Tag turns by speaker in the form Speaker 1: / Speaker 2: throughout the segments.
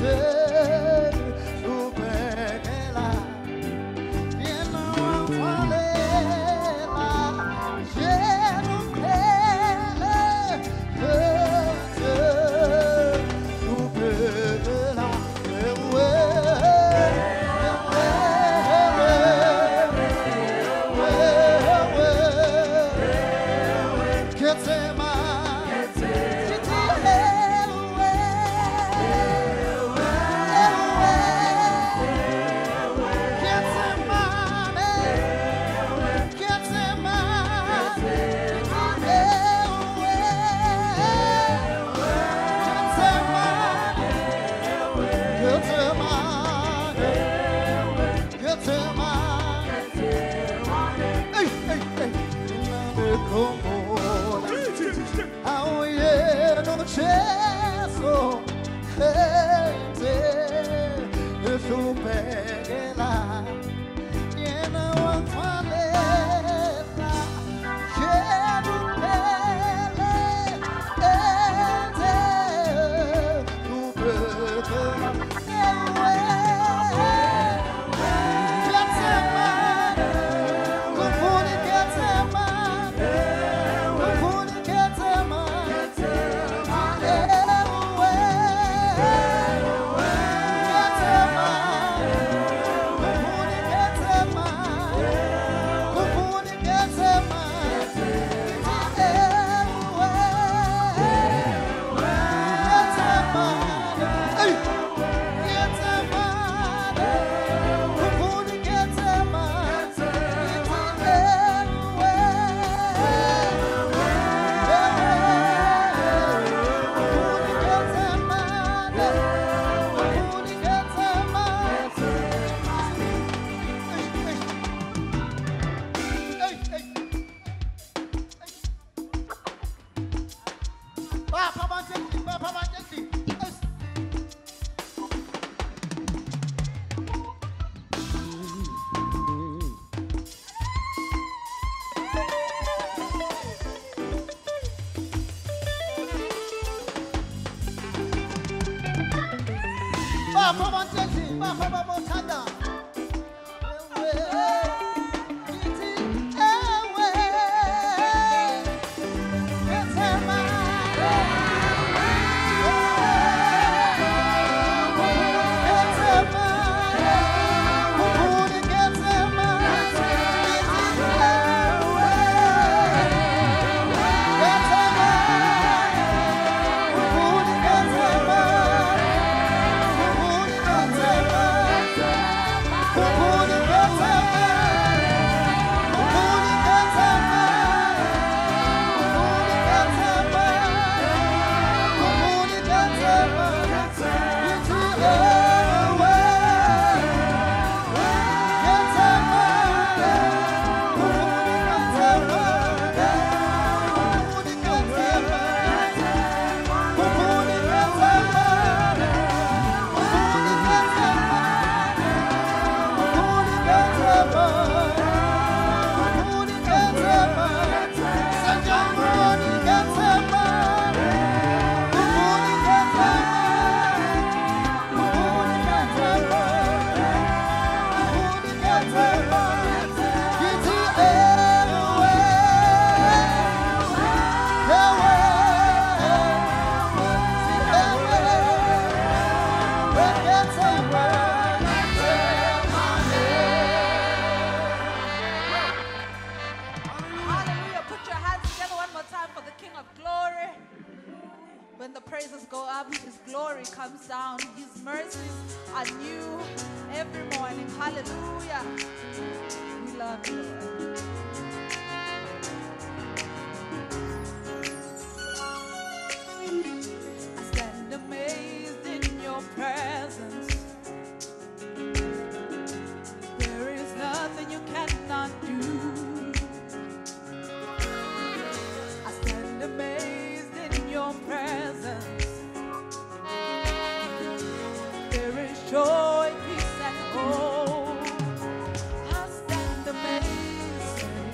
Speaker 1: Joy, peace, and hope. I stand amazed.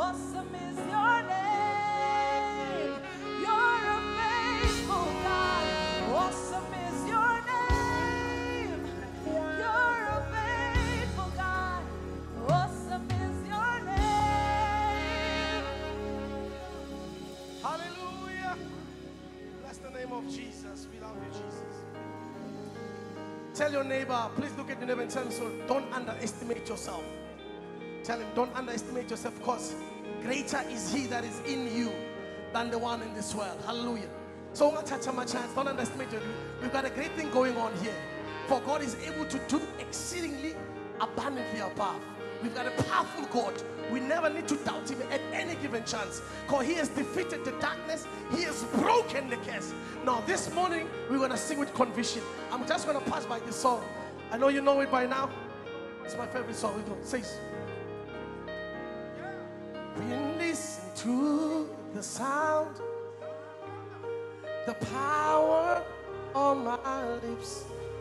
Speaker 1: Awesome is your name. You're a faithful God. Awesome is your name. You're a faithful God. Awesome is your name.
Speaker 2: Hallelujah. Bless the name of Jesus. We love you, Jesus. Tell your neighbor, please look at your neighbor and tell him, so don't underestimate yourself. Tell him, don't underestimate yourself, because greater is he that is in you than the one in this world. Hallelujah. So don't underestimate you. We've got a great thing going on here. For God is able to do exceedingly abundantly above. We've got a powerful God. We never need to doubt him at any given chance, because he has defeated the darkness. He has broken the curse. Now this morning we're going to sing with conviction. I'm just going to pass by this song. I know you know it by now. It's my favorite song. It says, we listen to the sound, the power on my lips.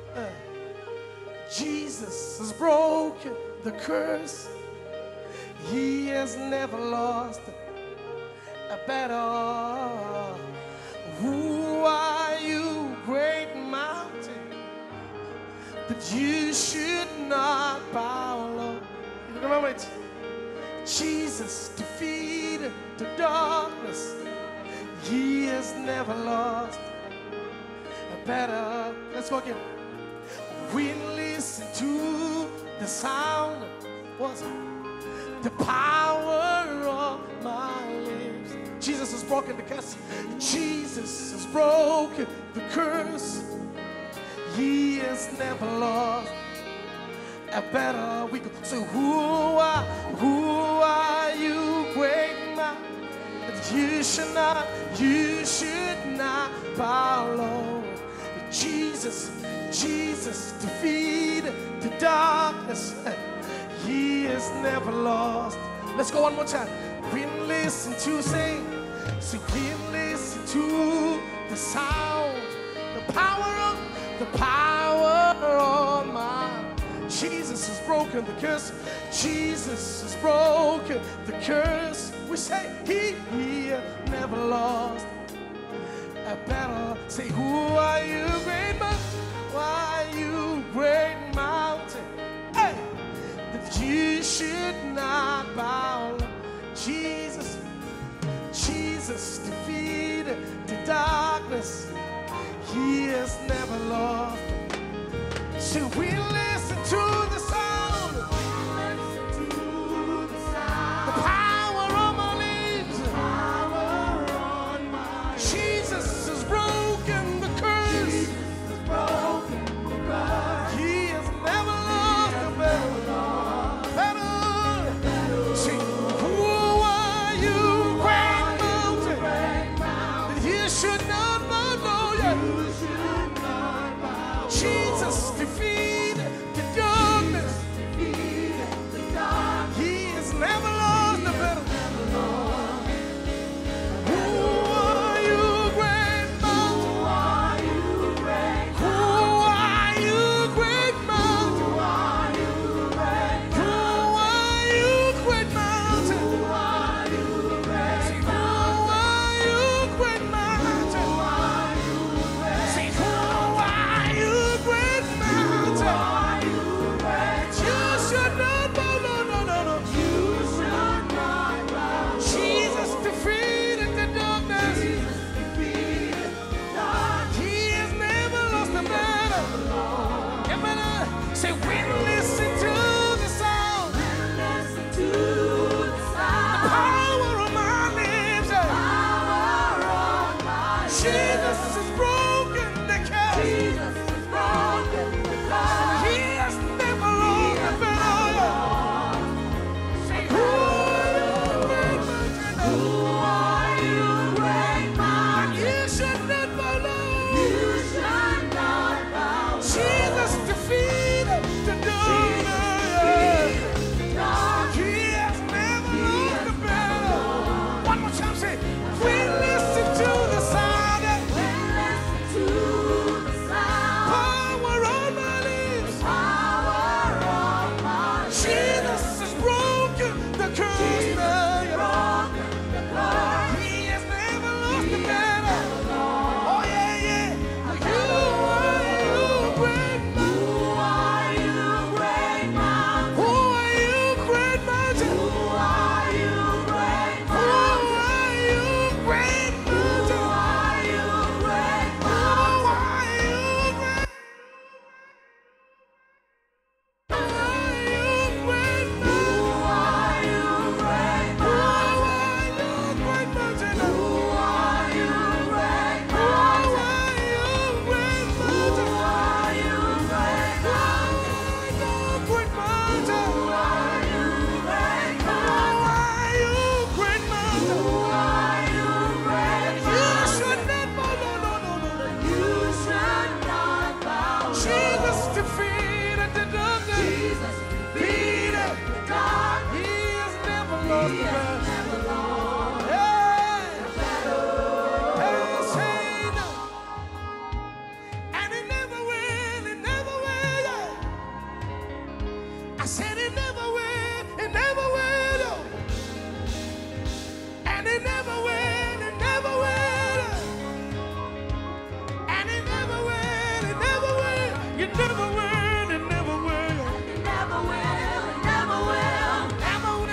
Speaker 2: Jesus has broken the curse. He has never lost a battle. Who are you, great mountain, that you should not bow low? You remember it? Jesus defeated the darkness. He has never lost a battle. Let's go again. We listen to the sound. What's it? The power of my lips. Jesus has broken the curse. Jesus has broken the curse. He has never lost a battle. We could say, who are you, great man, that you should not bow low. Jesus defeated the darkness. He has never lost. Let's go one more time. We listen to sing. So we listen to the sound, the power on my. Jesus has broken the curse. Jesus has broken the curse. We say he never lost a battle. Say, who are you, great mountain? Why are you, great mountain? Hey, that you should not bow low. Jesus defeated the darkness. He has never lost. So we listen to the sound, the power on my lips. Jesus has broken the curse. He has never lost a battle. See, who are you, great mountain, that you should not bow low? Jesus defeated the darkness. He has never lost a battle. Who are you, great mountain? Who are you, great mountain? Who are you, great mountain? Who are you, great mountain? Say, who are you, great mountain? You should not bow, no. Jesus defeated the darkness. He has never lost a battle. Amen. Say, we listen to the sound, the power of my lips. Jesus has broken the curse. He has never lost a battle. Say, who are you, great mountain? You should not bow low. Jesus defeated the darkness. He has never lost a battle. One more time, say, we listen to the sound. Power on my lips. Jesus has broken the curse. And he never will, he never will. And he never will, he never will. You never will, he never will.
Speaker 1: He never will, he never will.
Speaker 2: Never will.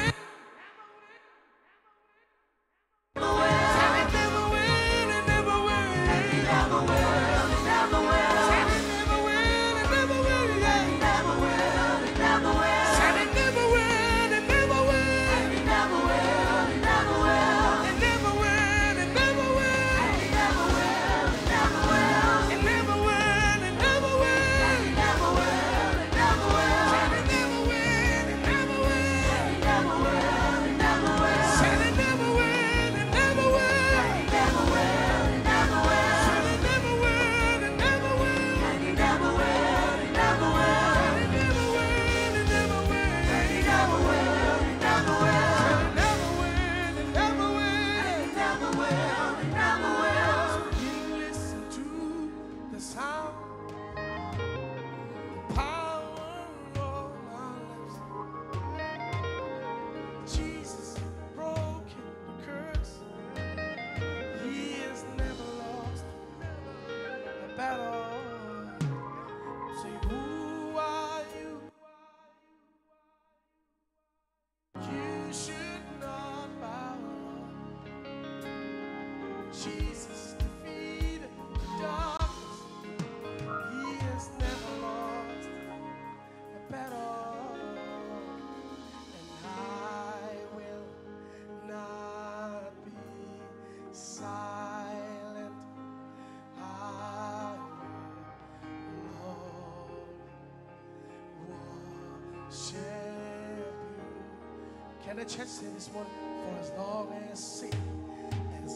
Speaker 1: Never will.
Speaker 2: And he never will, he never will.
Speaker 1: He never will, he never will.
Speaker 2: And he never will, he never will. Yeah.
Speaker 1: He never will, he never will.
Speaker 2: And he never will, he never will.
Speaker 1: He never will, he never will.
Speaker 2: He never will, he never will.
Speaker 1: He never will, he never will.
Speaker 2: He never will, he never will.
Speaker 1: He never will, he never will.
Speaker 2: And he never will, he never will.
Speaker 1: He never will, he never will.
Speaker 2: And he never will, he never will.
Speaker 1: He never will, he never will.
Speaker 2: And he never will, he never will.
Speaker 1: And he never will, he never will.
Speaker 2: And he never will, he never will.
Speaker 1: And he never will, he never will.
Speaker 2: And he never will, he never will.
Speaker 1: He never will, he never will.
Speaker 2: You listen to the sound, the power of our lips. Jesus broken the curse. He has never lost a battle. Say, who are you? You should not bow. Jesus defeated the darkness. He has never lost a battle. And I will not be silent. I will, Lord, worship you. Can the church say this morning? For as long as Satan has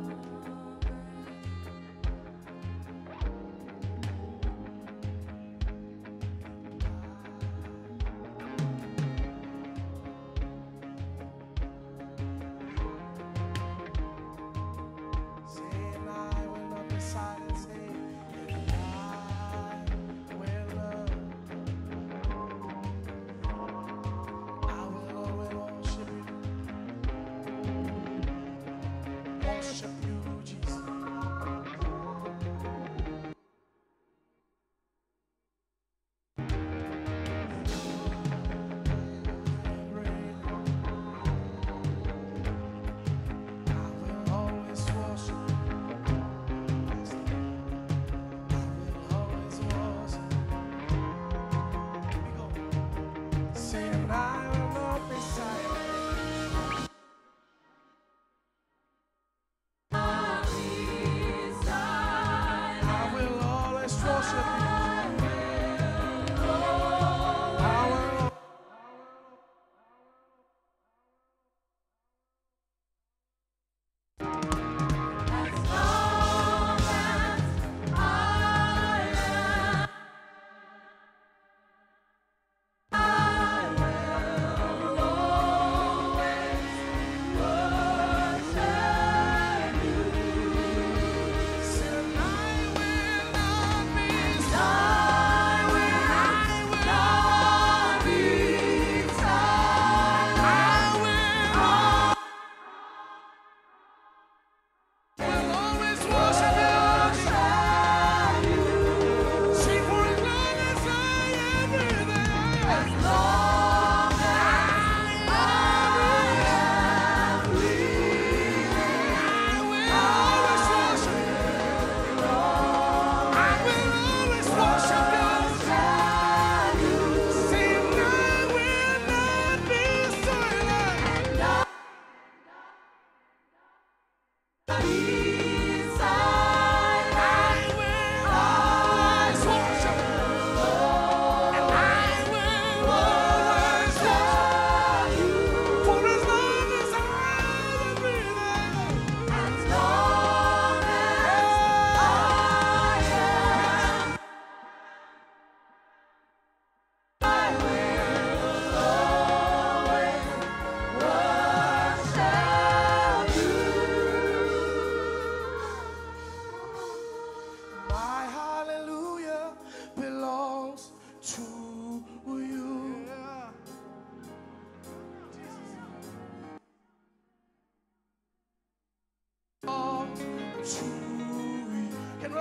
Speaker 2: saying, I will not be silent. Say, and I will always worship you. Worship you, Jesus. I will always worship you. I will always worship you. Here we go. Saying, I will not be silent.
Speaker 1: I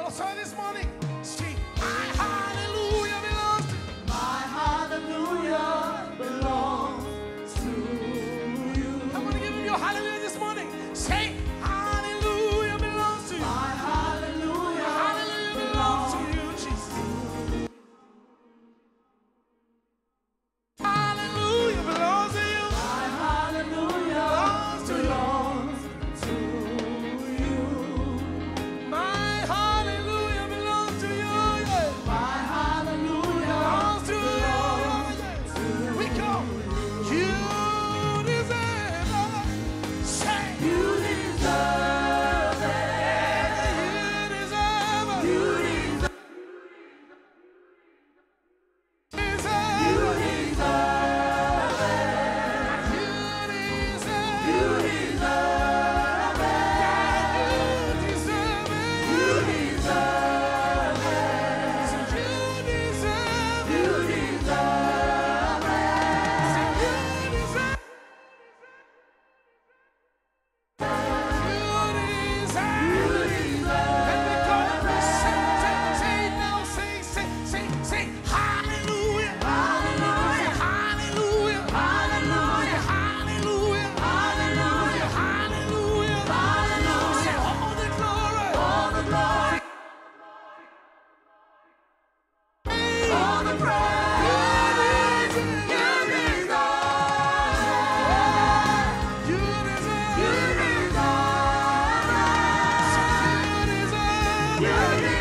Speaker 2: So this morning, see, my hallelujah belongs to you.
Speaker 1: My hallelujah belongs to you.
Speaker 2: I'm going to give him your hallelujah this morning. Say, hallelujah belongs to you.
Speaker 1: My hallelujah
Speaker 2: Hallelujah belongs to you, Jesus. Hallelujah belongs to you.
Speaker 1: My hallelujah
Speaker 2: Belongs to you.
Speaker 1: belongs to you.
Speaker 2: My hallelujah belongs to you. Yeah.
Speaker 1: My hallelujah
Speaker 2: Belongs to you.
Speaker 1: belongs
Speaker 2: Yeah. We come. You deserve it. Say,
Speaker 1: You deserve it.
Speaker 2: you deserve it.
Speaker 1: You deserve
Speaker 2: Deserve
Speaker 1: You
Speaker 2: it.
Speaker 1: deserve it.
Speaker 2: You deserve
Speaker 1: You
Speaker 2: it.
Speaker 1: deserve it.
Speaker 2: You deserve it.
Speaker 1: You deserve it.
Speaker 2: You deserve
Speaker 1: You
Speaker 2: it.
Speaker 1: deserve it.
Speaker 2: You deserve it.
Speaker 1: All the praise. You deserve it. You deserve it. You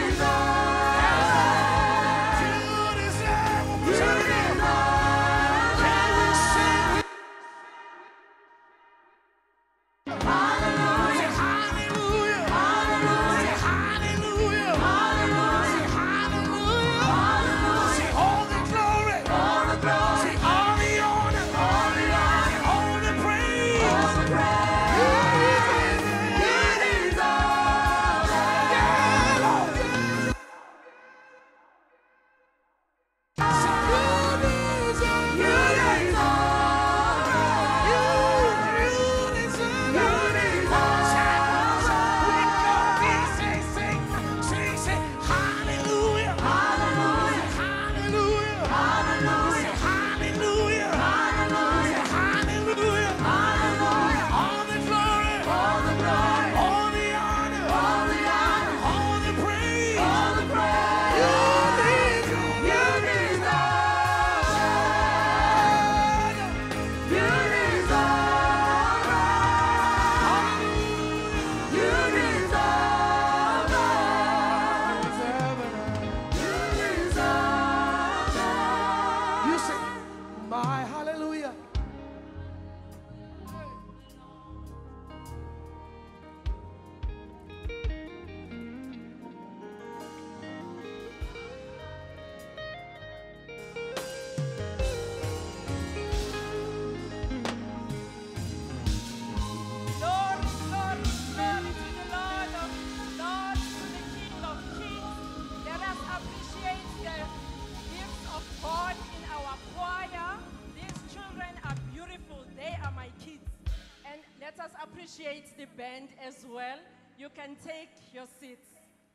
Speaker 3: appreciate the band as well. You can take your seats.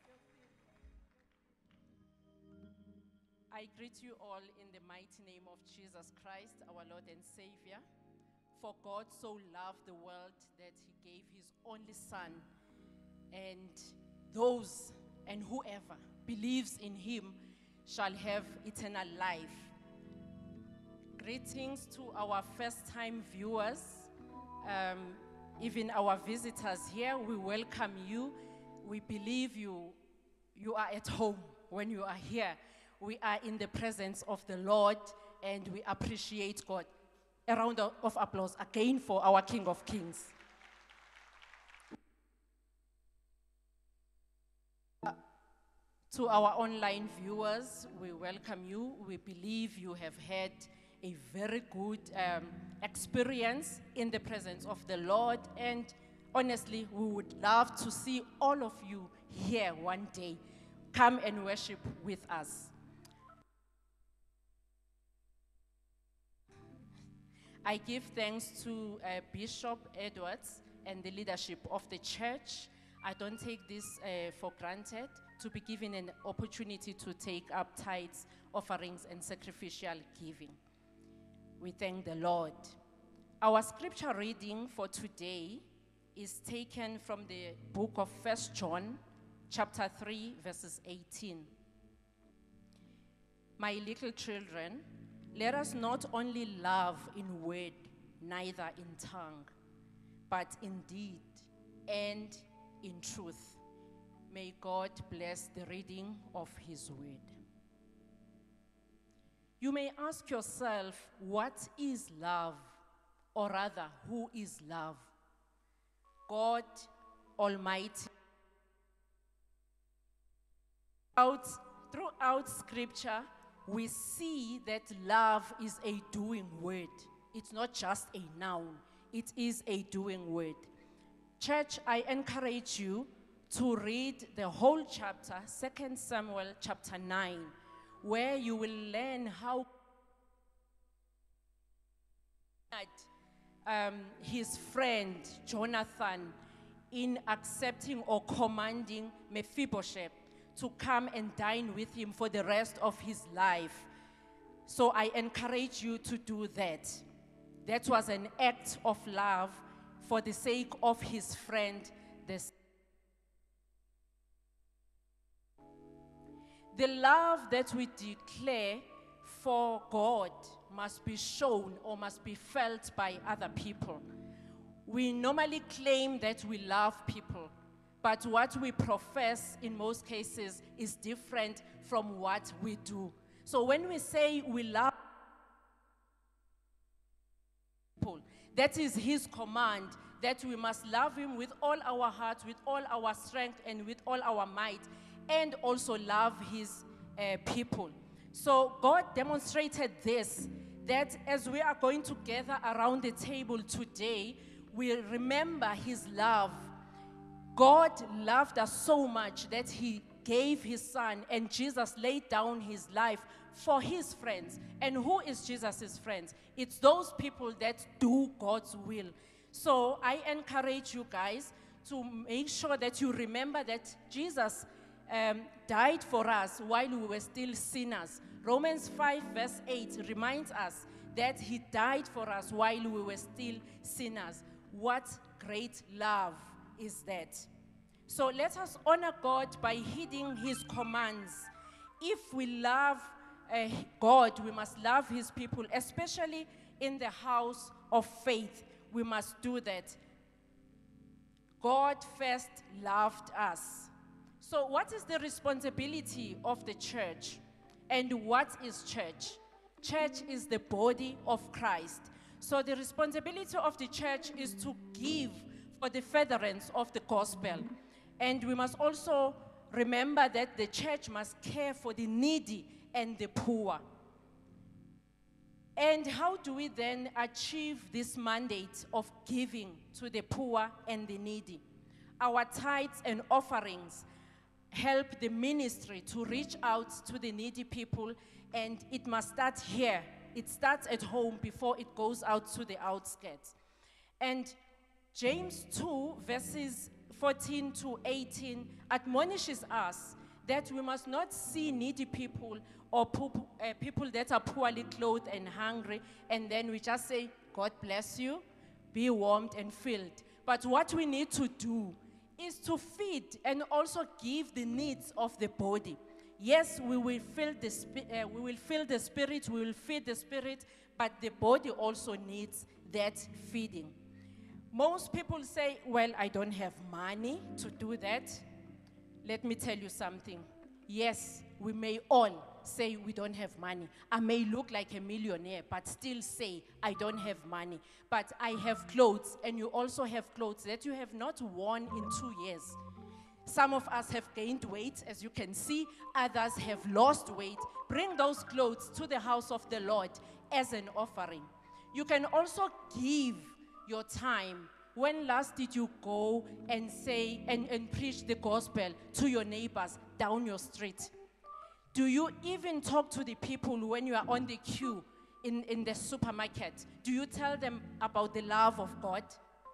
Speaker 3: I greet you all in the mighty name of Jesus Christ, our Lord and Savior. For God so loved the world that he gave his only Son, and those and whoever believes in him shall have eternal life. Greetings to our first-time viewers, even our visitors here. We welcome you. We believe you are at home when you are here. We are in the presence of the Lord, and we appreciate God. A round of applause again for our King of Kings. To our online viewers, we welcome you. We believe you have had a very good experience in the presence of the Lord, and honestly, we would love to see all of you here one day. Come and worship with us. I give thanks to Bishop Edwards and the leadership of the church. I don't take this for granted to be given an opportunity to take up tithes, offerings, and sacrificial giving. We thank the Lord. Our scripture reading for today is taken from the book of 1 John, chapter 3, verses 18. My little children, let us not only love in word, neither in tongue, but in deed and in truth. May God bless the reading of his word. You may ask yourself, what is love? Or rather, who is love? God Almighty. Throughout Scripture, we see that love is a doing word. It's not just a noun, it is a doing word. Church, I encourage you to read the whole chapter, 2 Samuel chapter 9, where you will learn how his friend Jonathan in accepting or commanding Mephibosheth to come and dine with him for the rest of his life. So I encourage you to do that. That was an act of love for the sake of his friend. The love that we declare for God must be shown or must be felt by other people. We normally claim that we love people, but what we profess in most cases is different from what we do. So when we say we love people, that is his command, that we must love him with all our heart, with all our strength, and with all our might, and also love his people. So God demonstrated this, that as we are going to gather around the table today, we remember his love. God loved us so much that he gave his son, and Jesus laid down his life for his friends. And who is Jesus' friends? It's those people that do God's will. So I encourage you guys to make sure that you remember that Jesus died for us while we were still sinners. Romans 5 verse 8 reminds us that he died for us while we were still sinners. What great love is that? So let us honor God by heeding his commands. If we love God, we must love his people, especially in the house of faith. We must do that. God first loved us. So what is the responsibility of the church? And what is church? Church is the body of Christ. So the responsibility of the church is to give for the furtherance of the gospel. And we must also remember that the church must care for the needy and the poor. And how do we then achieve this mandate of giving to the poor and the needy? Our tithes and offerings help the ministry to reach out to the needy people, and it must start here. It starts at home before it goes out to the outskirts. And James 2 verses 14 to 18 admonishes us that we must not see needy people or people that are poorly clothed and hungry, and then we just say, God bless you, be warmed and filled. But what we need to do is to feed and also give the needs of the body. Yes, we will fill the spirit, we will feed the spirit, but the body also needs that feeding. Most people say, well, I don't have money to do that. Let me tell you something. Yes, we may all say we don't have money. I may look like a millionaire, but still say I don't have money. But I have clothes, and you also have clothes that you have not worn in 2 years. Some of us have gained weight, as you can see. Others have lost weight. Bring those clothes to the house of the Lord as an offering. You can also give your time. When last did you go and say and preach the gospel to your neighbors down your street? Do you even talk to the people when you are on the queue in the supermarket? Do you tell them about the love of God?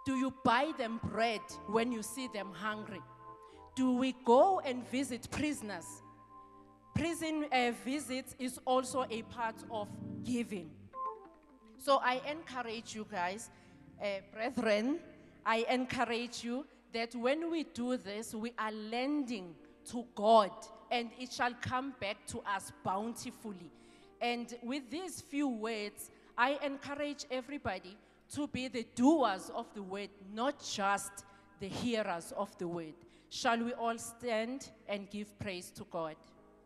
Speaker 3: Do you buy them bread when you see them hungry? Do we go and visit prisoners? Prison visits is also a part of giving. So I encourage you guys, brethren, I encourage you that when we do this, we are lending to God, and it shall come back to us bountifully. And with these few words, I encourage everybody to be the doers of the word, not just the hearers of the word. Shall we all stand and give praise to God?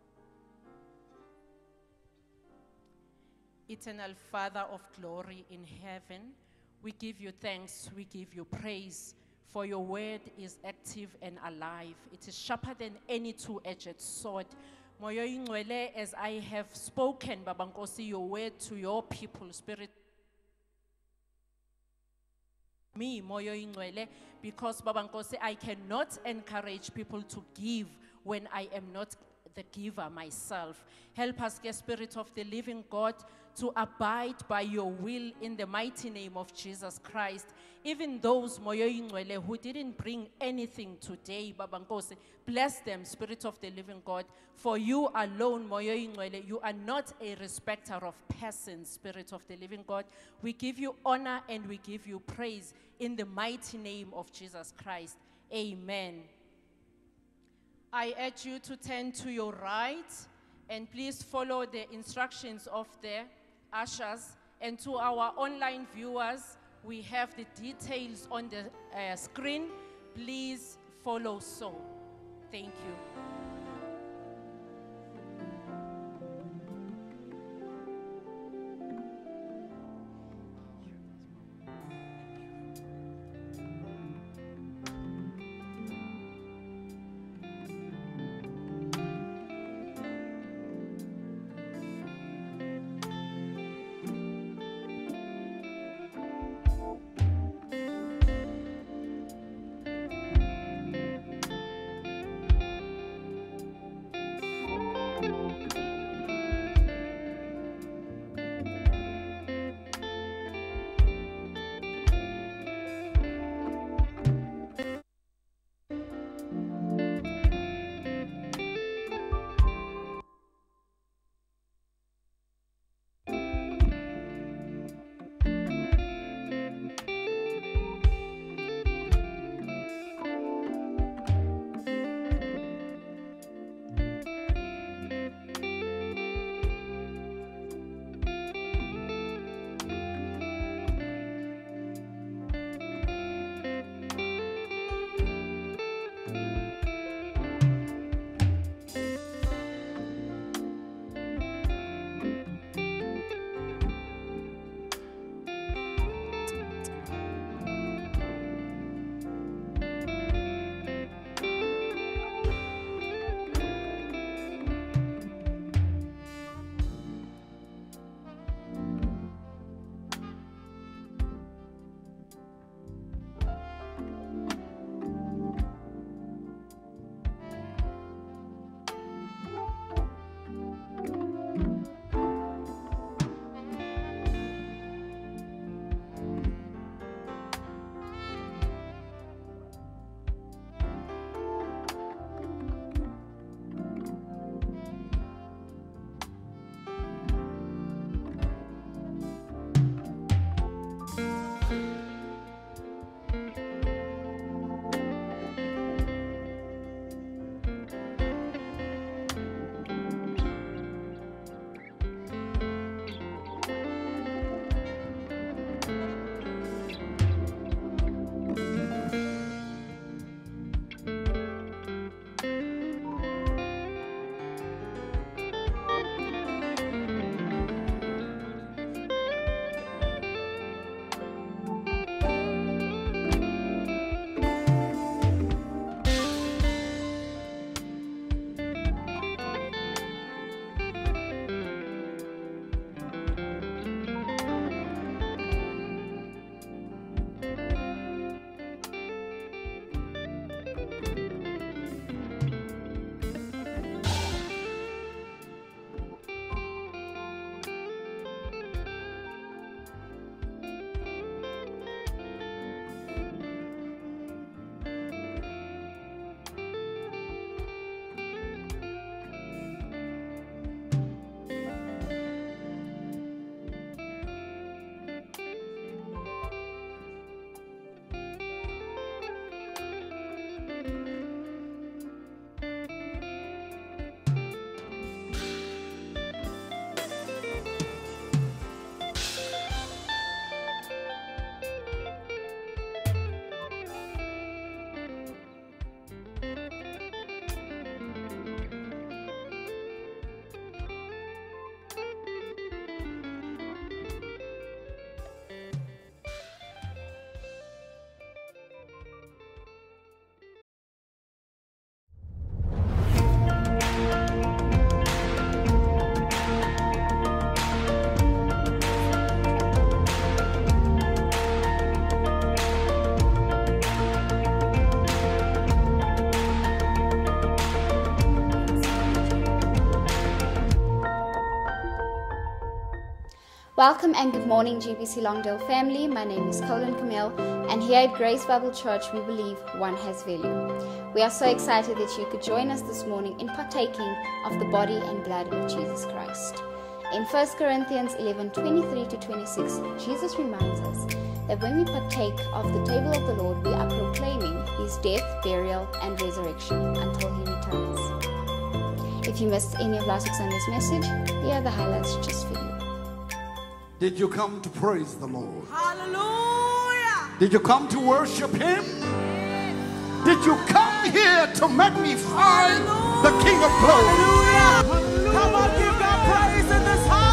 Speaker 3: Eternal Father of glory in heaven, we give you thanks, we give you praise, for your word is active and alive. It is sharper than any two-edged sword. Moyo ingcwele, as I have spoken, Baba Nkosi, your word to your people, Spirit, me, Moyo ingcwele, because Baba Nkosi, I cannot encourage people to give when I am not the giver myself. Help us, Spirit of the living God, to abide by your will in the mighty name of Jesus Christ. Even those Moyo ingcwele who didn't bring anything today, Baba Nkosi, bless them, Spirit of the living God. For you alone, Moyo ingcwele, you are not a respecter of persons, Spirit of the living God. We give you honor and we give you praise in the mighty name of Jesus Christ. Amen. I urge you to turn to your right and please follow the instructions of the ushers. And to our online viewers, we have the details on the screen. Please follow so. Thank you.
Speaker 4: Welcome and good morning, GBC Longdale family. My name is Colin Camille, and here at Grace Bible Church, we believe one has value. We are so excited that you could join us this morning in partaking of the body and blood of Jesus Christ. In 1 Corinthians 11:23-26, Jesus reminds us that when we partake of the table of the Lord, we are proclaiming His death, burial, and resurrection until He returns. If you missed any of last Sunday's message, here are the highlights just for you.
Speaker 5: Did you come to praise the Lord?
Speaker 1: Hallelujah.
Speaker 5: Did you come to worship Him? Did you come here to magnify the King of Glory?
Speaker 1: Hallelujah. Come on, give God praise in this house.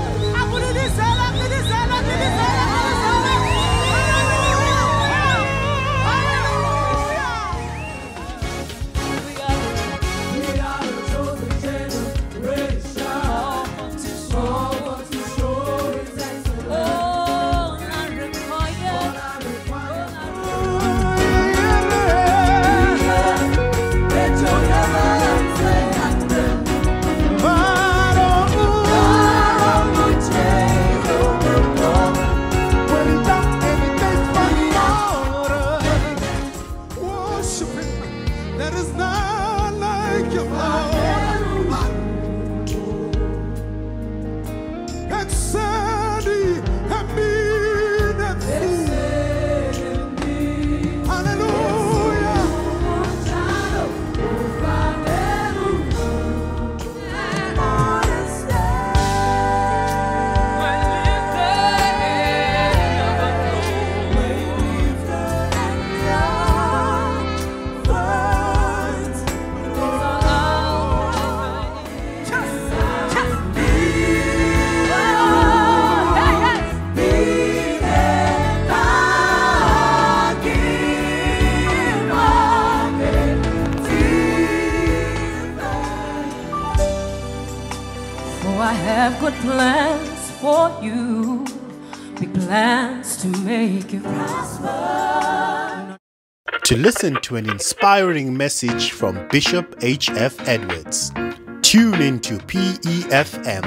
Speaker 6: Good plans for you, big plans to make you prosper.
Speaker 7: To listen to an inspiring message from Bishop H.F. Edwards, tune into PEFM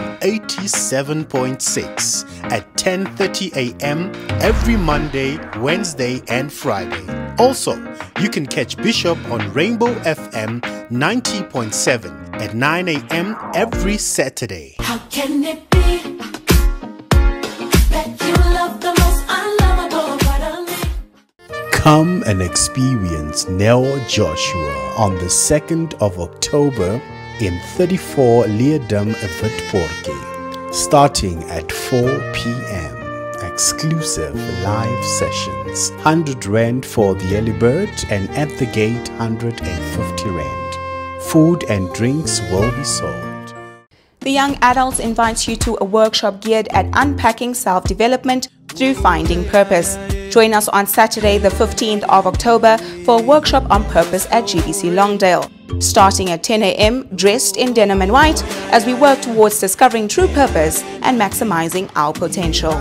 Speaker 7: 87.6 at 10:30 a.m. every Monday, Wednesday, and Friday. Also, you can catch Bishop on Rainbow FM 90.7 at 9 a.m. every Saturday.
Speaker 6: How can it be that you love the most unlovable part of me?
Speaker 7: Come and experience Neo Joshua on the 2nd of October in 34 Leerdam Witpoortjie, starting at 4 p.m. Exclusive live sessions, 100 Rand for the early bird, and at the gate 150 Rand. Food and drinks will be sold.
Speaker 8: The Young Adults invites you to a workshop geared at unpacking self-development through finding purpose. Join us on Saturday the 15th of October for a workshop on purpose at GBC Longdale. Starting at 10 a.m. dressed in denim and white as we work towards discovering true purpose and maximizing our potential.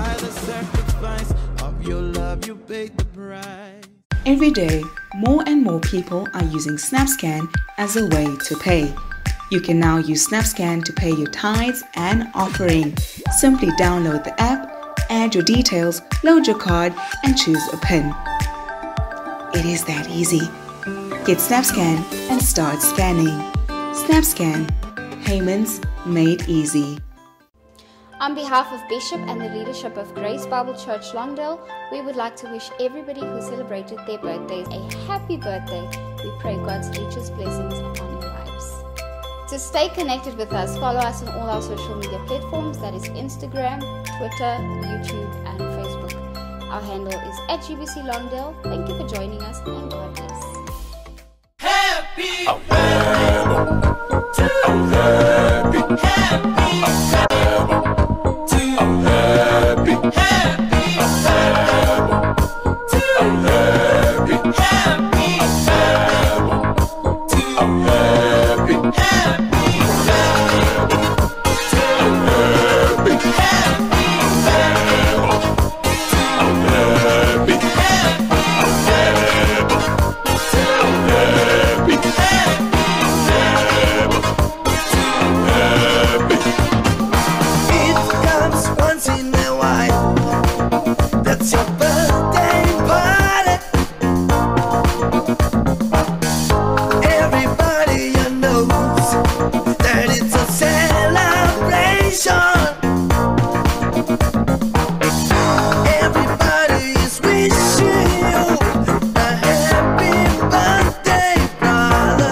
Speaker 8: Every day, more and more people are using SnapScan as a way to pay. You can now use SnapScan to pay your tithes and offering. Simply download the app, add your details, load your card, and choose a PIN. It is that easy. Get SnapScan and start scanning. SnapScan. Payments made easy.
Speaker 4: On behalf of Bishop and the leadership of Grace Bible Church Longdale, we would like to wish everybody who celebrated their birthdays a happy birthday. We pray God's richest blessings upon your lives. To stay connected with us, follow us on all our social media platforms, that is Instagram, Twitter, YouTube, and Facebook. Our handle is @GBC Longdale. Thank you for joining us, and God bless.
Speaker 1: Happy birthday to happy, happy to happy, happy to happy, happy to happy, happy
Speaker 9: Everybody knows that it's a celebration. Everybody is wishing you a happy birthday, brother.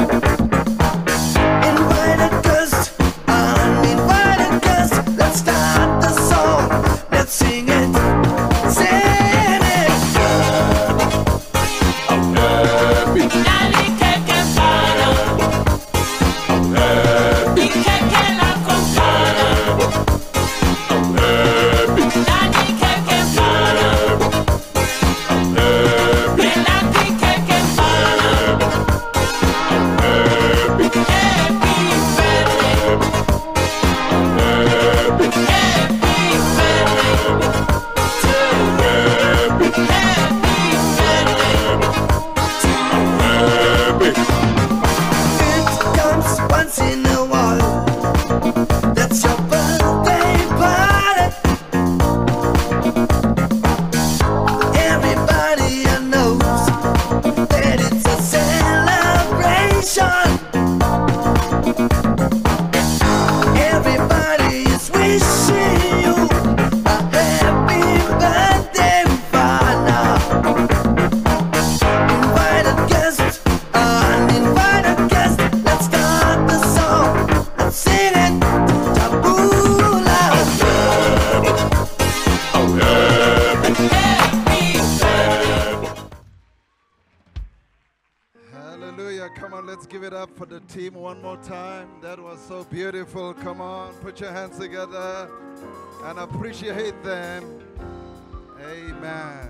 Speaker 9: Invited guests, uninvited guests. Let's start the song. Let's sing it. Sing it. I'm happy. It comes once in a while. That's your birthday party. Everybody knows that it's a celebration. Everybody is wishing you a happy birthday, Father. Invited guests, uninvited guests. Let's start the song. Let's sing it. Taboola.
Speaker 10: Hallelujah. Come on, let's give it up for the team one more time. That was so beautiful. Come on, put your hands together and appreciate them. Amen.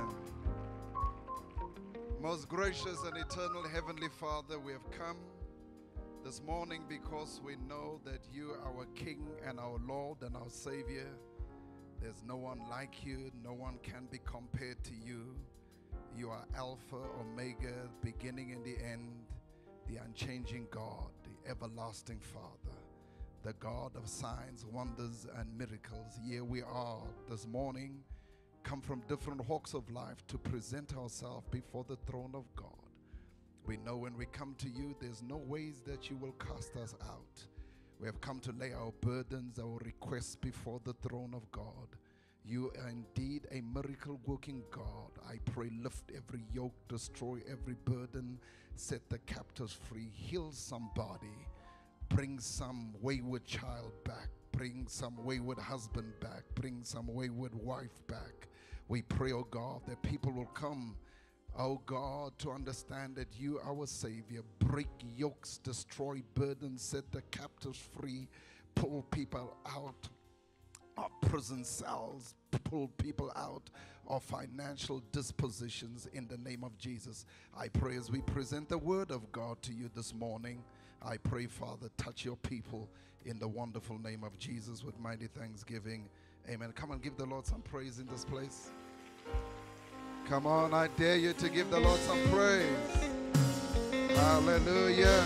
Speaker 10: Most gracious and eternal Heavenly Father, we have come this morning because we know that you are our King and our Lord and our Savior. There's no one like you. No one can be compared to you. You are Alpha, Omega, beginning and the end, the unchanging God, the everlasting Father, the God of signs, wonders, and miracles. Here we are this morning, come from different walks of life to present ourselves before the throne of God. We know when we come to you, there's no ways that you will cast us out. We have come to lay our burdens, our requests before the throne of God. You are indeed a miracle-working God. I pray, lift every yoke, destroy every burden, set the captives free, heal somebody, bring some wayward child back, bring some wayward husband back, bring some wayward wife back. We pray, oh God, that people will come, oh God, to understand that you are our Savior. Break yokes, destroy burdens, set the captives free, pull people out of prison cells, pull people out of financial dispositions in the name of Jesus. I pray as we present the word of God to you this morning, I pray, Father, touch your people in the wonderful name of Jesus with mighty thanksgiving. Amen. Come on, give the Lord some praise in this place. Come on, I dare you to give the Lord some praise. Hallelujah.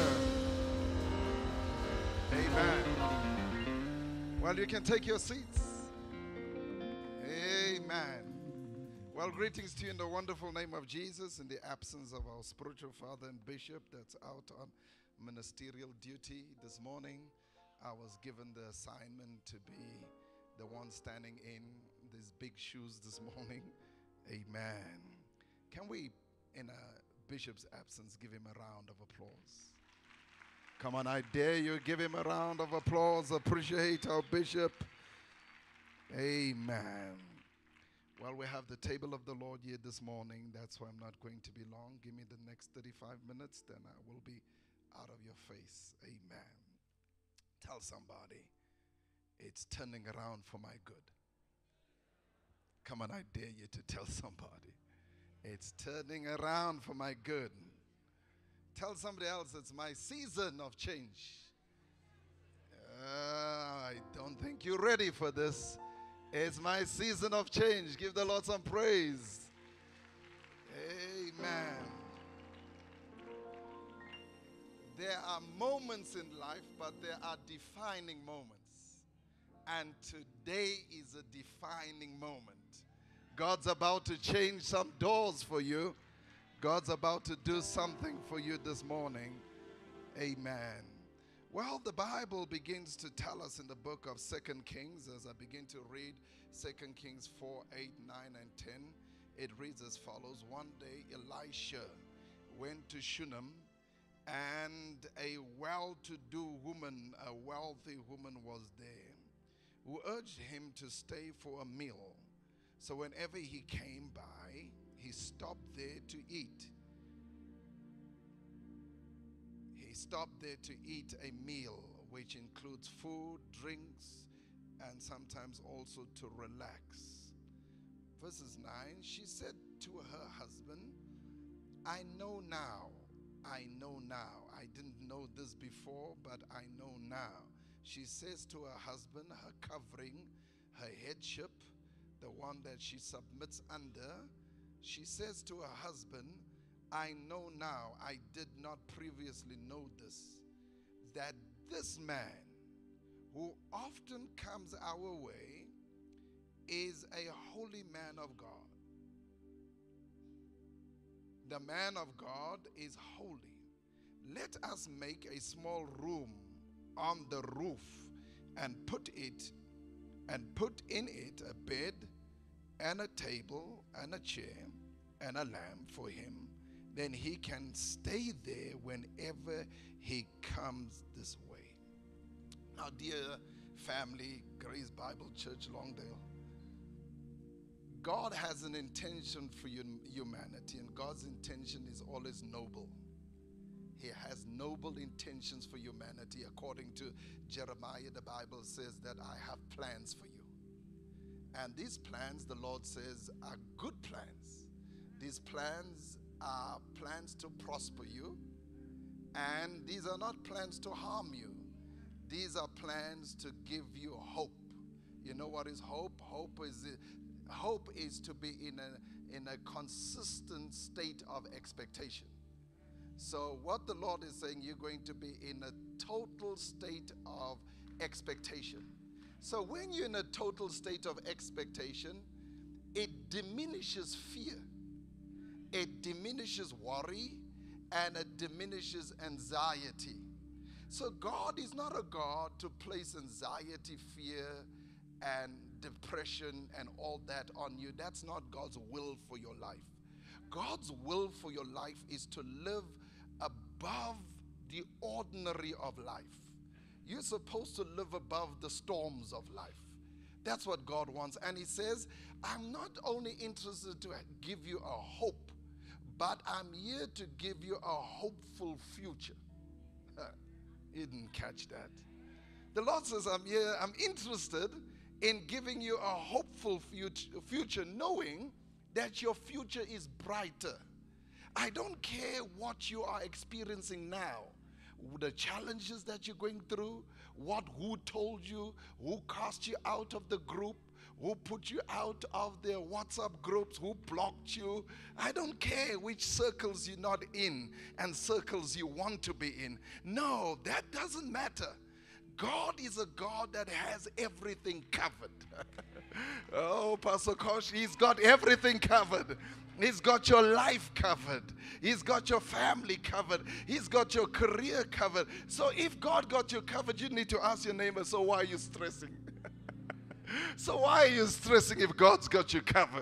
Speaker 10: Amen. Well, you can take your seats. Amen. Well, greetings to you in the wonderful name of Jesus, in the absence of our spiritual father and bishop that's out on ministerial duty this morning. I was given the assignment to be the one standing in these big shoes this morning. Amen. Can we, in a bishop's absence, give him a round of applause? Come on, I dare you, give him a round of applause. Appreciate our bishop. Amen. Well, we have the table of the Lord here this morning. That's why I'm not going to be long. Give me the next 35 minutes, then I will be out of your face. Amen. Tell somebody, it's turning around for my good. Come on, I dare you to tell somebody, it's turning around for my good. Tell somebody else, it's my season of change. I don't think you're ready for this. It's my season of change. Give the Lord some praise. Amen. There are moments in life, but there are defining moments. And today is a defining moment. God's about to change some doors for you. God's about to do something for you this morning. Amen. Well, the Bible begins to tell us in the book of 2 Kings, as I begin to read 2 Kings 4, 8, 9, and 10, it reads as follows. One day Elisha went to Shunem, and a well-to-do woman, a wealthy woman was there, who urged him to stay for a meal. So whenever he came by, he stopped there to eat. He stopped there to eat a meal, which includes food, drinks, and sometimes also to relax. Verses 9, she said to her husband, I know now. I didn't know this before, but I know now. She says to her husband, her covering, her headship, the one that she submits under, she says to her husband, I know now, I did not previously know this, that this man who often comes our way is a holy man of God. The man of God is holy. Let us make a small room on the roof and put in it a bed and a table and a chair and a lamp for him. Then he can stay there whenever he comes this way. Now, dear family, Grace Bible Church Longdale, God has an intention for humanity, and God's intention is always noble. He has noble intentions for humanity. According to Jeremiah, the Bible says that I have plans for you. And these plans, the Lord says, are good plans. These plans are plans to prosper you, and these are not plans to harm you. These are plans to give you hope. You know what is hope? Hope is to be in a consistent state of expectation. So what the Lord is saying, you're going to be in a total state of expectation. So when you're in a total state of expectation, it diminishes fear, it diminishes worry, and it diminishes anxiety. So God is not a God to place anxiety, fear, and depression and all that on you. That's not God's will for your life. God's will for your life is to live above the ordinary of life. You're supposed to live above the storms of life. That's what God wants. And he says, I'm not only interested to give you a hope, but I'm here to give you a hopeful future. You didn't catch that. The Lord says, I'm interested in giving you a hopeful future, knowing that your future is brighter. I don't care what you are experiencing now, the challenges that you're going through, who told you, who cast you out of the group, who put you out of their WhatsApp groups, who blocked you. I don't care which circles you're not in and circles you want to be in. No, that doesn't matter. God is a God that has everything covered. Oh, Pastor Kosh, he's got everything covered. He's got your life covered. He's got your family covered. He's got your career covered. So if God got you covered, you need to ask your neighbor, so why are you stressing? So why are you stressing if God's got you covered?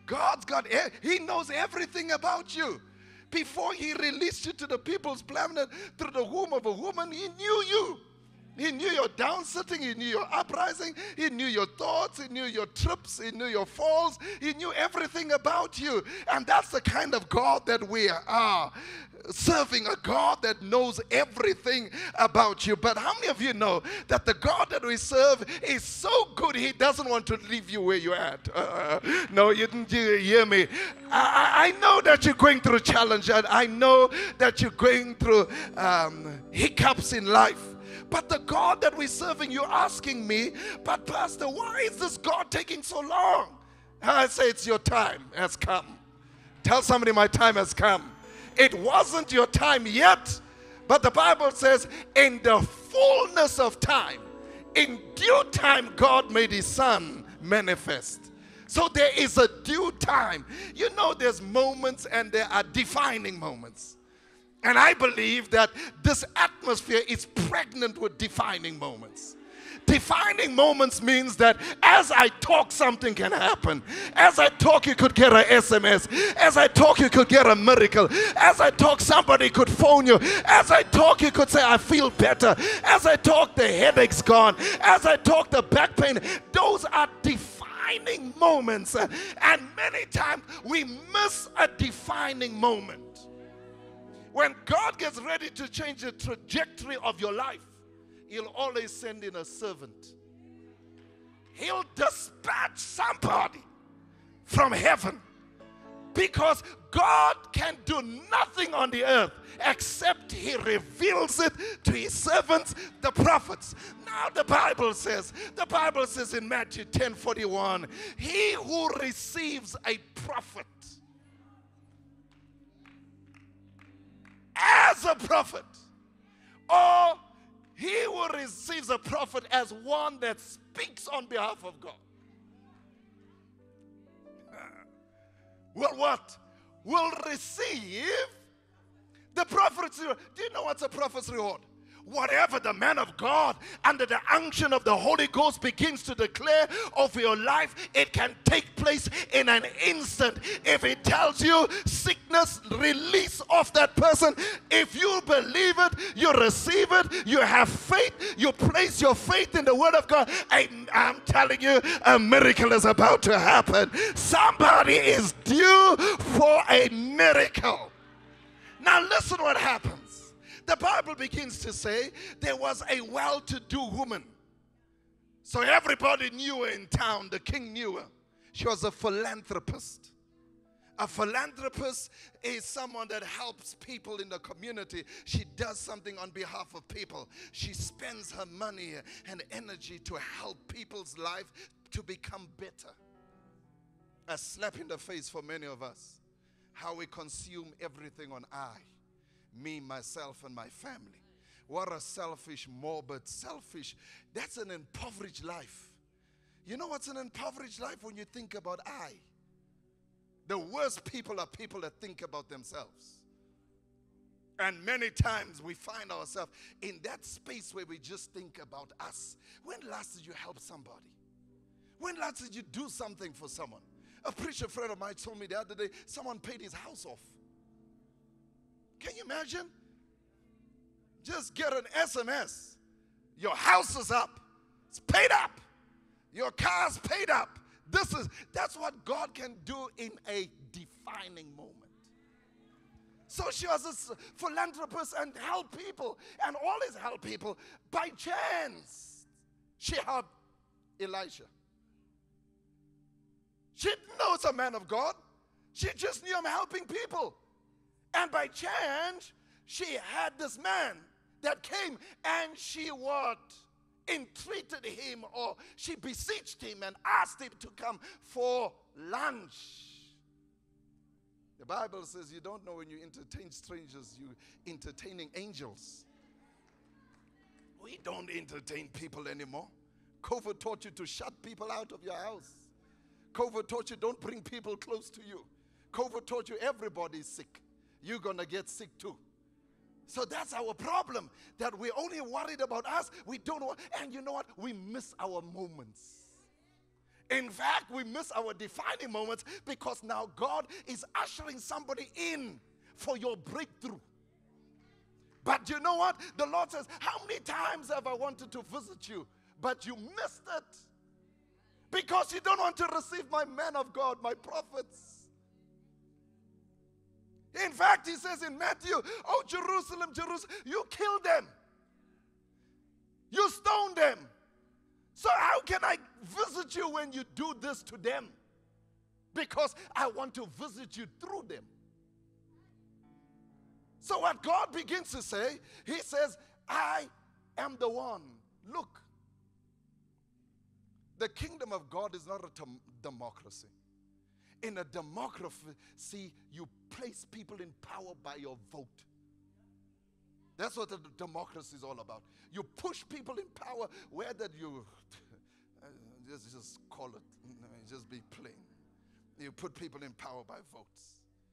Speaker 10: He knows everything about you. Before he released you to the people's planet through the womb of a woman, he knew you. He knew your down sitting, he knew your uprising, he knew your thoughts, he knew your trips, he knew your falls, he knew everything about you. And that's the kind of God that we are, serving a God that knows everything about you. But how many of you know that the God that we serve is so good, he doesn't want to leave you where you're at? No, you didn't hear me. I know that you're going through challenge, and I know that you're going through hiccups in life. But the God that we're serving, you're asking me, but Pastor, why is this God taking so long? I say, it's your time has come. Tell somebody, my time has come. It wasn't your time yet, but the Bible says, in the fullness of time, in due time, God made his son manifest. So there is a due time. You know, there's moments and there are defining moments. And I believe that this atmosphere is pregnant with defining moments. Defining moments means that as I talk, something can happen. As I talk, you could get an SMS. As I talk, you could get a miracle. As I talk, somebody could phone you. As I talk, you could say, I feel better. As I talk, the headache's gone. As I talk, the back pain. Those are defining moments. And many times we miss a defining moment. When God gets ready to change the trajectory of your life, He'll always send in a servant. He'll dispatch somebody from heaven, because God can do nothing on the earth except He reveals it to His servants, the prophets. Now the Bible says in Matthew 10:41, he who receives a prophet as a prophet, or he who receives a prophet as one that speaks on behalf of God, will what? Will receive the prophet's reward. Do you know what's a prophet's reward? Whatever the man of God under the unction of the Holy Ghost begins to declare over your life, it can take place in an instant. If it tells you sickness, release off that person. If you believe it, you receive it, you have faith, you place your faith in the Word of God, I'm telling you, a miracle is about to happen. Somebody is due for a miracle. Now listen what happens. The Bible begins to say there was a well-to-do woman. So everybody knew her in town. The king knew her. She was a philanthropist. A philanthropist is someone that helps people in the community. She does something on behalf of people. She spends her money and energy to help people's life to become better. A slap in the face for many of us. How we consume everything on I. Me, myself, and my family. What a selfish, morbid, selfish. That's an impoverished life. You know what's an impoverished life? When you think about I. The worst people are people that think about themselves. And many times we find ourselves in that space where we just think about us. When last did you help somebody? When last did you do something for someone? A preacher friend of mine told me the other day, someone paid his house off. Can you imagine? Just get an SMS. Your house is up. It's paid up. Your car's paid up. That's what God can do in a defining moment. So she was a philanthropist and helped people, and always helped people. By chance, she helped Elisha. She didn't know it's a man of God. She just knew I'm helping people. And by chance, she had this man that came, and she entreated him, or she beseeched him and asked him to come for lunch. The Bible says you don't know when you entertain strangers, you're entertaining angels. We don't entertain people anymore. COVID taught you to shut people out of your house. COVID taught you don't bring people close to you. COVID taught you everybody's sick. You're going to get sick too. So that's our problem, that we're only worried about us. We don't know. And you know what? We miss our moments. In fact, we miss our defining moments because now God is ushering somebody in for your breakthrough. But you know what? The Lord says, how many times have I wanted to visit you, but you missed it? Because you don't want to receive my men of God, my prophets. In fact, he says in Matthew, oh, Jerusalem, Jerusalem, you killed them. You stoned them. So how can I visit you when you do this to them? Because I want to visit you through them. So what God begins to say, he says, I am the one. Look, the kingdom of God is not a democracy. In a democracy, you place people in power by your vote. That's what the democracy is all about. You push people in power, whether you just call it. Just be plain. You put people in power by votes.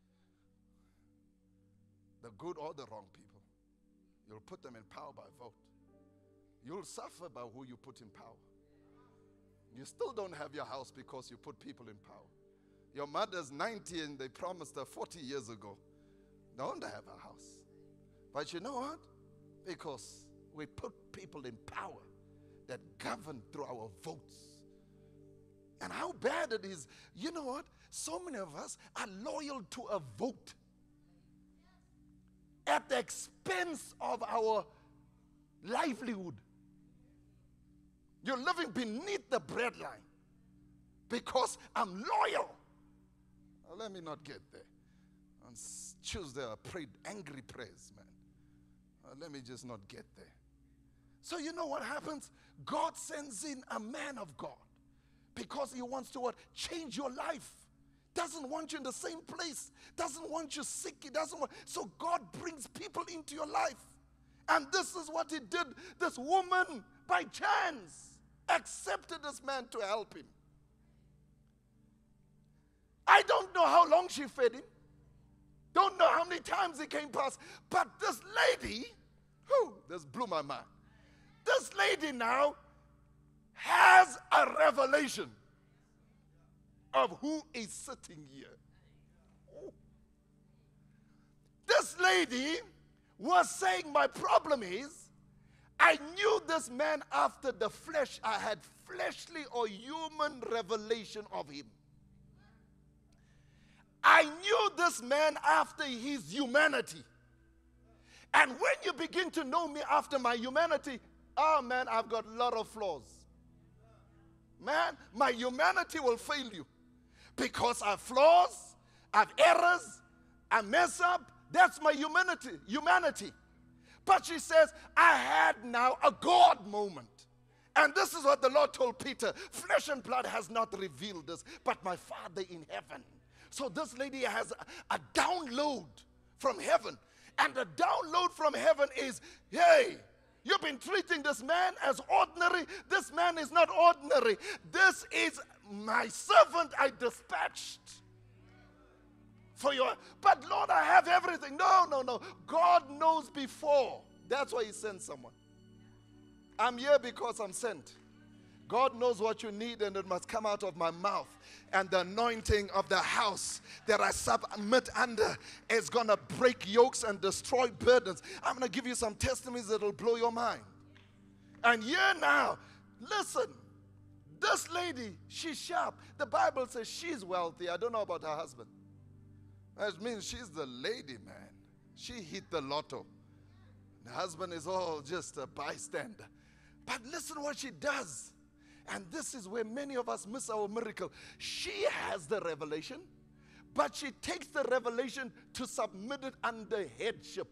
Speaker 10: The good or the wrong people. You'll put them in power by vote. You'll suffer by who you put in power. You still don't have your house because you put people in power. Your mother's 90 and they promised her 40 years ago, don't have a house. But you know what? Because we put people in power that govern through our votes. And how bad it is, you know what? So many of us are loyal to a vote at the expense of our livelihood. You're living beneath the breadline because I'm loyal. Well, let me not get there. On Tuesday, I prayed angry prayers, man. Let me just not get there. So you know what happens? God sends in a man of God because he wants to what? Change your life. Doesn't want you in the same place. Doesn't want you sick. He doesn't want. So God brings people into your life. And this is what he did. This woman, by chance, accepted this man to help him. I don't know how long she fed him. Don't know how many times he came past. But this lady, this blew my mind. This lady now has a revelation of who is sitting here. This lady was saying, my problem is, I knew this man after the flesh. I had fleshly or human revelation of him. I knew this man after his humanity. And when you begin to know me after my humanity, oh man, I've got a lot of flaws. Man, my humanity will fail you. Because I have flaws, I have errors, I mess up. That's my humanity. But she says, I had now a God moment. And this is what the Lord told Peter. Flesh and blood has not revealed this, but my Father in heaven. So this lady has a download from heaven. And the download from heaven is, hey, you've been treating this man as ordinary. This man is not ordinary. This is my servant I dispatched for you. But Lord, I have everything. No. God knows before. That's why he sent someone. I'm here because I'm sent. God knows what you need, and it must come out of my mouth. And the anointing of the house that I submit under is going to break yokes and destroy burdens. I'm going to give you some testimonies that will blow your mind. And here now, listen, this lady, she's sharp. The Bible says she's wealthy. I don't know about her husband. That means she's the lady, man. She hit the lotto. The husband is all just a bystander. But listen what she does. And this is where many of us miss our miracle. She has the revelation, but she takes the revelation to submit it under headship.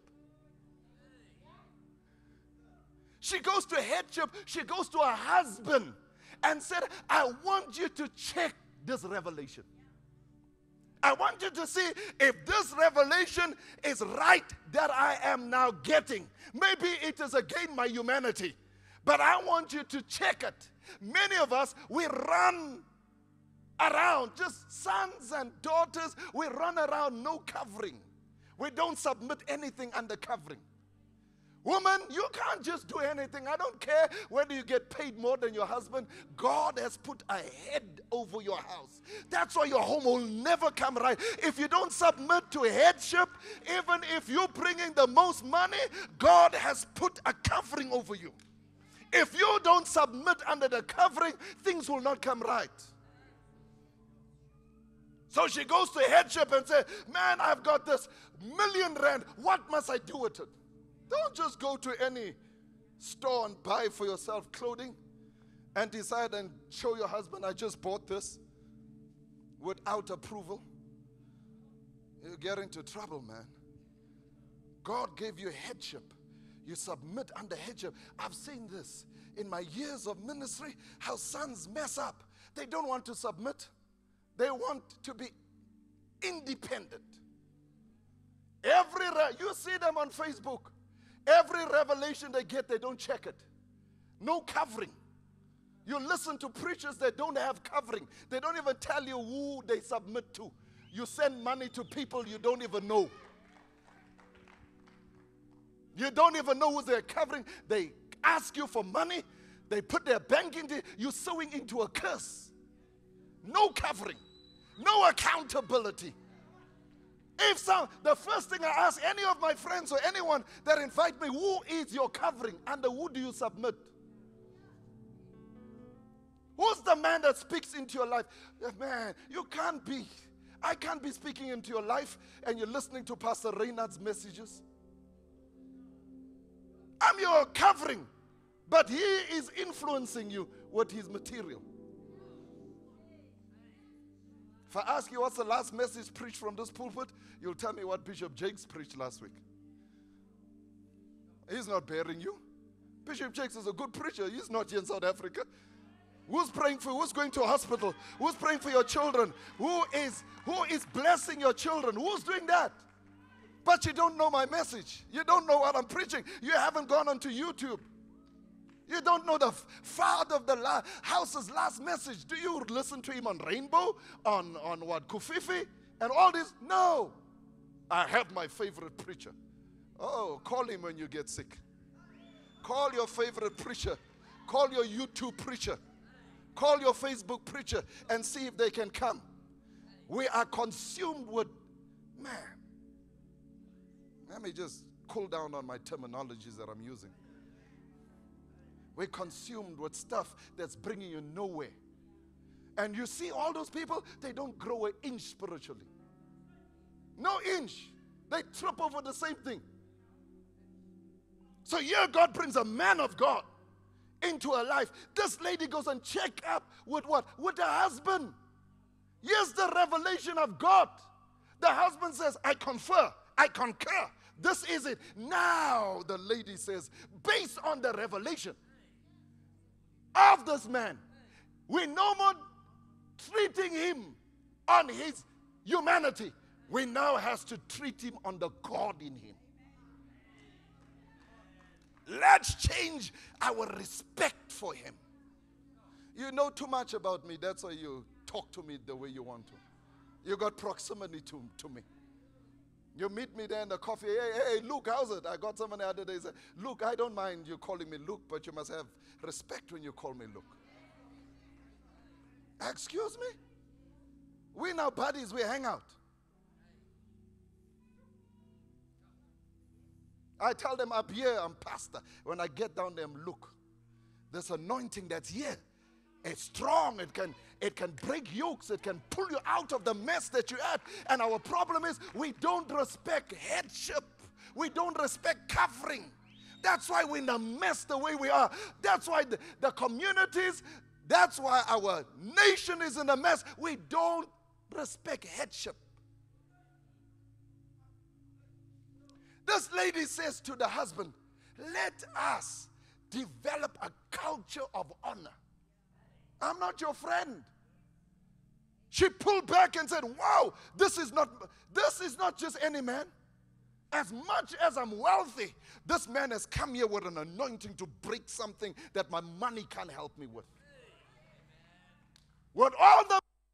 Speaker 10: She goes to headship. She goes to her husband and said, I want you to check this revelation. I want you to see if this revelation is right that I am now getting. Maybe it is again my humanity, but I want you to check it. Many of us, we run around, just sons and daughters, we run around no covering. We don't submit anything under covering. Woman, you can't just do anything. I don't care whether you get paid more than your husband. God has put a head over your house. That's why your home will never come right. If you don't submit to headship, even if you're bringing the most money, God has put a covering over you. If you don't submit under the covering, things will not come right. So she goes to headship and says, man, I've got this R1,000,000. What must I do with it? Don't just go to any store and buy for yourself clothing and decide and show your husband, I just bought this without approval. You get into trouble, man. God gave you headship. You submit under headship. I've seen this in my years of ministry, how sons mess up. They don't want to submit. They want to be independent. You see them on Facebook. Every revelation they get, they don't check it. No covering.
Speaker 5: You listen to preachers that don't have covering. They don't even tell you who they submit to. You send money to people you don't even know. You don't even know who they're covering. They ask you for money. They put their bank into it. You're sowing into a curse. No covering. No accountability. The first thing I ask any of my friends or anyone that invite me, who is your covering? Under who do you submit? Who's the man that speaks into your life? Man, I can't be speaking into your life and you're listening to Pastor Reynard's messages. I'm your covering, but he is influencing you with his material. If I ask you what's the last message preached from this pulpit, you'll tell me what Bishop Jakes preached last week. He's not bearing you. Bishop Jakes is a good preacher. He's not here in South Africa. Who's praying for you? Who's going to a hospital? Who's praying for your children? Who is blessing your children? Who's doing that? But you don't know my message. You don't know what I'm preaching. You haven't gone onto YouTube. You don't know the father of the house's last message. Do you listen to him on Rainbow? On what? Kufifi? And all this? No. I have my favorite preacher. Oh, call him when you get sick. Call your favorite preacher. Call your YouTube preacher. Call your Facebook preacher and see if they can come. We are consumed with, man. Let me just cool down on my terminologies that I'm using. We're consumed with stuff that's bringing you nowhere. And you see all those people, they don't grow an inch spiritually. No inch. They trip over the same thing. So here God brings a man of God into her life. This lady goes and check up with what? With her husband. Here's the revelation of God. The husband says, I confer, I concur. This is it. Now the lady says, based on the revelation of this man, we're no more treating him on his humanity. We now have to treat him on the God in him. Let's change our respect for him. You know too much about me. That's why you talk to me the way you want to. You got proximity to me. You meet me there in the coffee. Hey, Luke, how's it? I got someone the other day said, Luke, I don't mind you calling me Luke, but you must have respect when you call me Luke. Excuse me? We're now buddies. We hang out. I tell them up here, I'm pastor. When I get down there, I'm Luke. This anointing that's here, it's strong. It can break yokes. It can pull you out of the mess that you're at. And our problem is we don't respect headship. We don't respect covering. That's why we're in the mess the way we are. That's why the communities, that's why our nation is in a mess. We don't respect headship. This lady says to the husband, let us develop a culture of honor. I'm not your friend. She pulled back and said, wow, this is not just any man. As much as I'm wealthy, this man has come here with an anointing to break something that my money can't help me with. With all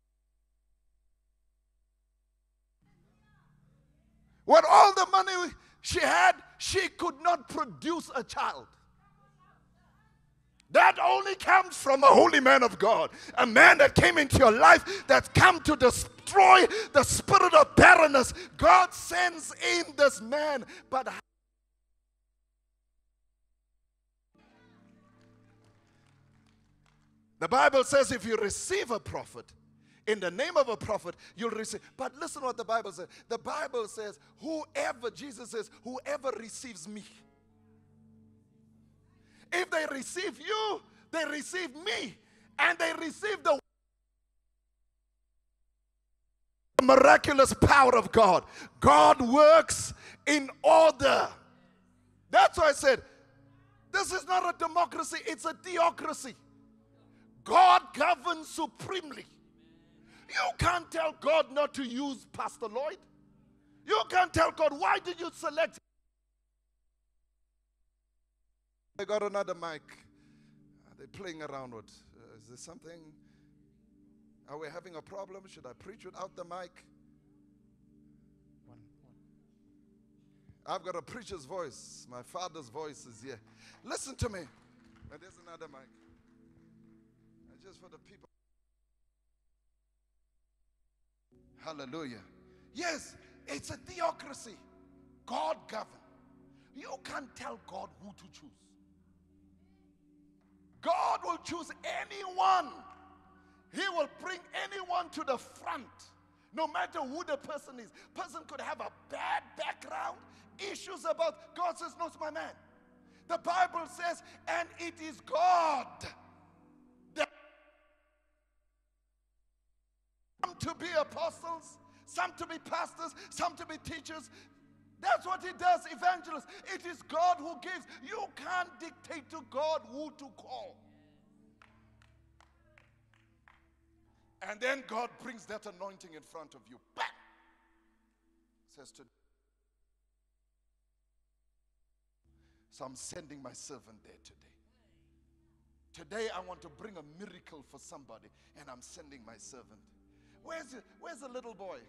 Speaker 5: the money she had, she could not produce a child. That only comes from a holy man of God. A man that came into your life that's come to destroy the spirit of barrenness. God sends in this man. But the Bible says if you receive a prophet, in the name of a prophet, you'll receive. But listen what the Bible says. The Bible says, Jesus says, whoever receives me. If they receive you, they receive me. And they receive the miraculous power of God. God works in order. That's why I said, this is not a democracy, it's a theocracy. God governs supremely. You can't tell God not to use Pastor Lloyd. You can't tell God, why did you select him? I got another mic.
Speaker 10: They're playing around with. Is there something? Are we having a problem? Should I preach without the mic? I've got a preacher's voice. My father's voice is here. Listen to me. There's another mic. Just for the people. Hallelujah. Yes, it's a theocracy. God govern. You can't tell God who to choose. God will choose anyone. He will bring anyone to the front, no matter who the person is. Person could have a bad background, issues about. God says, no, it's my man. The Bible says, and it is God that some to be apostles, some to be pastors, some to be teachers. That's what he does, evangelists. It is God who gives. You can't dictate to God who to call. And then God brings that anointing in front of you. Bam! Says to. So I'm sending my servant there today. Today I want to bring a miracle for somebody, and I'm sending my servant. Where's the little boy?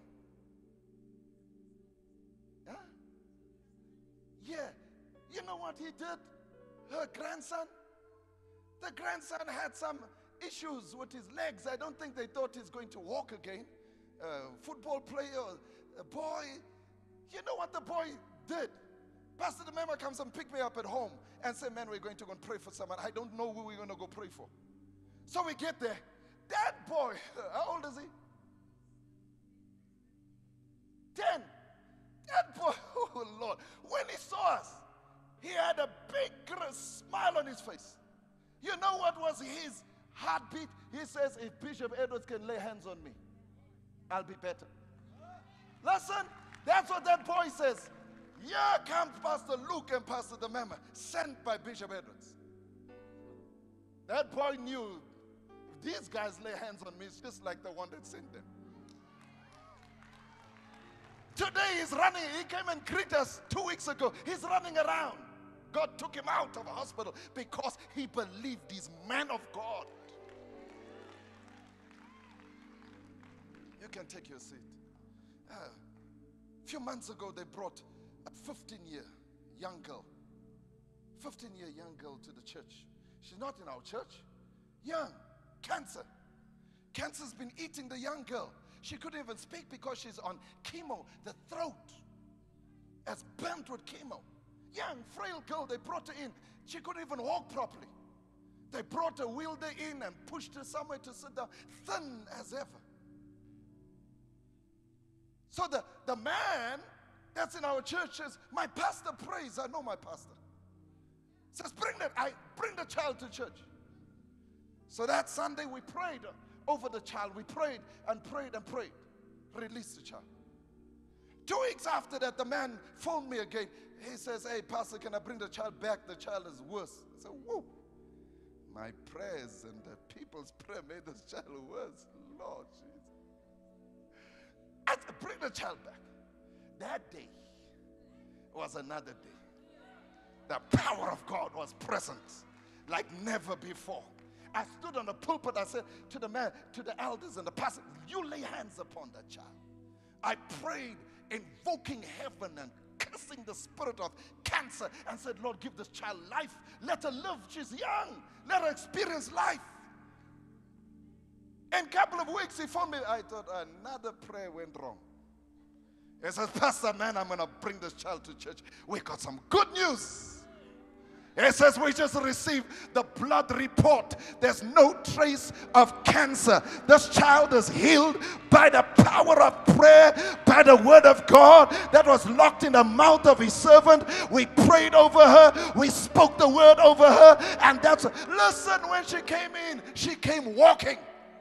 Speaker 10: Huh? Yeah. You know what he did? Her grandson? The grandson had some issues with his legs. I don't think they thought he's going to walk again. Football player, a boy. You know what the boy did? Pastor the member comes and pick me up at home and say, man, we're going to go and pray for someone. I don't know who we're going to go pray for. So we get there. That boy, how old is he? 10. That boy, oh Lord, when he saw us, he had a big smile on his face. You know what was his heartbeat? He says, if Bishop Edwards can lay hands on me, I'll be better. Listen, that's what that boy says. Here comes Pastor Luke and Pastor the Member, sent by Bishop Edwards. That boy knew, if these guys lay hands on me, it's just like the one that sent them. Today he's running. He came and greeted us 2 weeks ago. He's running around. God took him out of a hospital because he believed he's man of God. You can take your seat. A few months ago, they brought a 15-year young girl. 15-year young girl to the church. She's not in our church. Young. Cancer. Cancer's been eating the young girl. She couldn't even speak because she's on chemo. The throat is burnt with chemo. Young, frail girl, they brought her in. She couldn't even walk properly. They brought her, wheeled her in and pushed her somewhere to sit down, thin as ever. So the man that's in our church says, my pastor prays. I know my pastor. Says, bring the child to church. So that Sunday we prayed over the child. We prayed and prayed and prayed. Release the child. 2 weeks after that, the man phoned me again. He says, hey, pastor, can I bring the child back? The child is worse. I said, whoa. My prayers and the people's prayer made this child worse. Lord Jesus. I said, bring the child back. That day was another day. The power of God was present like never before. I stood on the pulpit. I said to the man, to the elders and the pastor, you lay hands upon that child. I prayed, invoking heaven and cursing the spirit of cancer, and said, Lord, give this child life. Let her live. She's young. Let her experience life. In a couple of weeks, he phoned me. I thought another prayer went wrong. He says, Pastor, man, I'm going to bring this child to church. We got some good news. He says, we just received the blood report. There's no trace of cancer. This child is healed by the power of prayer, by the word of God that was locked in the mouth of his servant. We prayed over her. We spoke the word over her. And listen, when she came walking.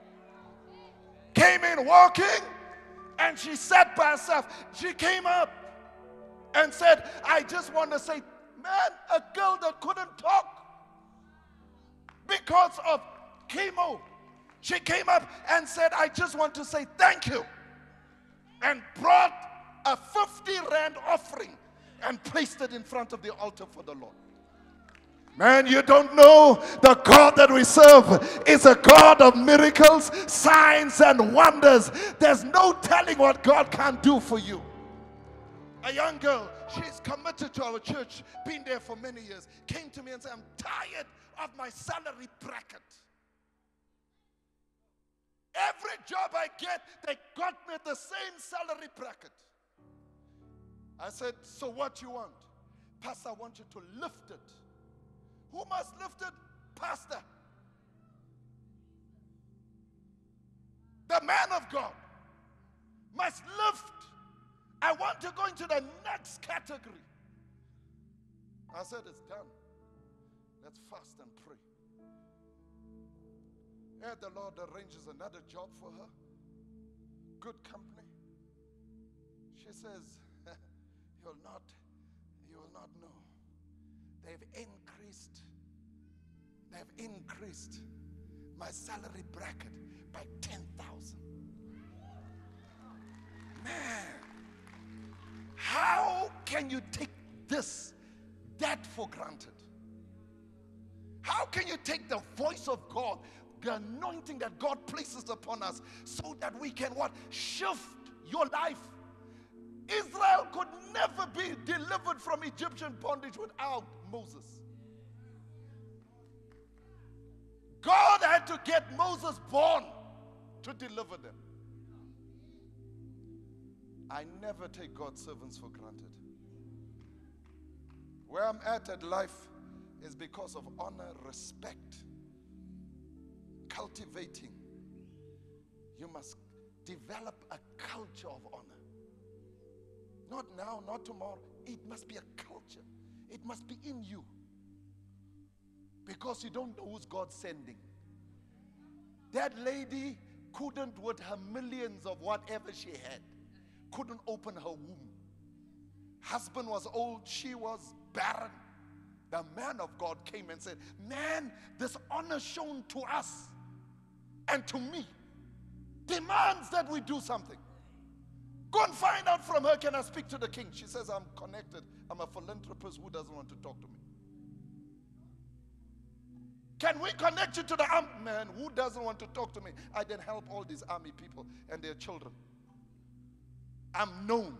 Speaker 10: Came in walking, and she sat by herself. She came up and said, I just want to say, man, a girl that couldn't talk because of chemo. She came up and said, I just want to say thank you. And brought a 50 rand offering and placed it in front of the altar for the Lord.
Speaker 5: Man, you don't know the God that we serve is a God of miracles, signs, and wonders. There's no telling what God can do for you. A young girl, she's committed to our church, been there for many years, came to me and said, I'm tired of my salary bracket. Every job I get, they got me the same salary bracket. I said, so what you want? Pastor, I want you to lift it. Who must lift it? Pastor. The man of God must lift. I want to go into the next category. I said, it's done. Let's fast and pray. And the Lord arranges another job for her. Good company. She says, you will not know. They've increased my salary bracket by 10,000. Man, how can you take that for granted? How can you take the voice of God, the anointing that God places upon us, so that we can what? Shift your life. Israel could never be delivered from Egyptian bondage without Moses. God had to get Moses born to deliver them. I never take God's servants for granted. Where I'm at life is because of honor, respect, cultivating. You must develop a culture of honor. Not now, not tomorrow. It must be a culture. It must be in you. Because you don't know who's God sending. That lady couldn't, with her millions of whatever she had, couldn't open her womb. Husband was old, she was barren. The man of God came and said, man, this honor shown to us and to me demands that we do something. Go and find out from her, can I speak to the king? She says, I'm connected. I'm a philanthropist who doesn't want to talk to me. Can we connect you to the army? Man, who doesn't want to talk to me? I then help all these army people and their children. I'm known.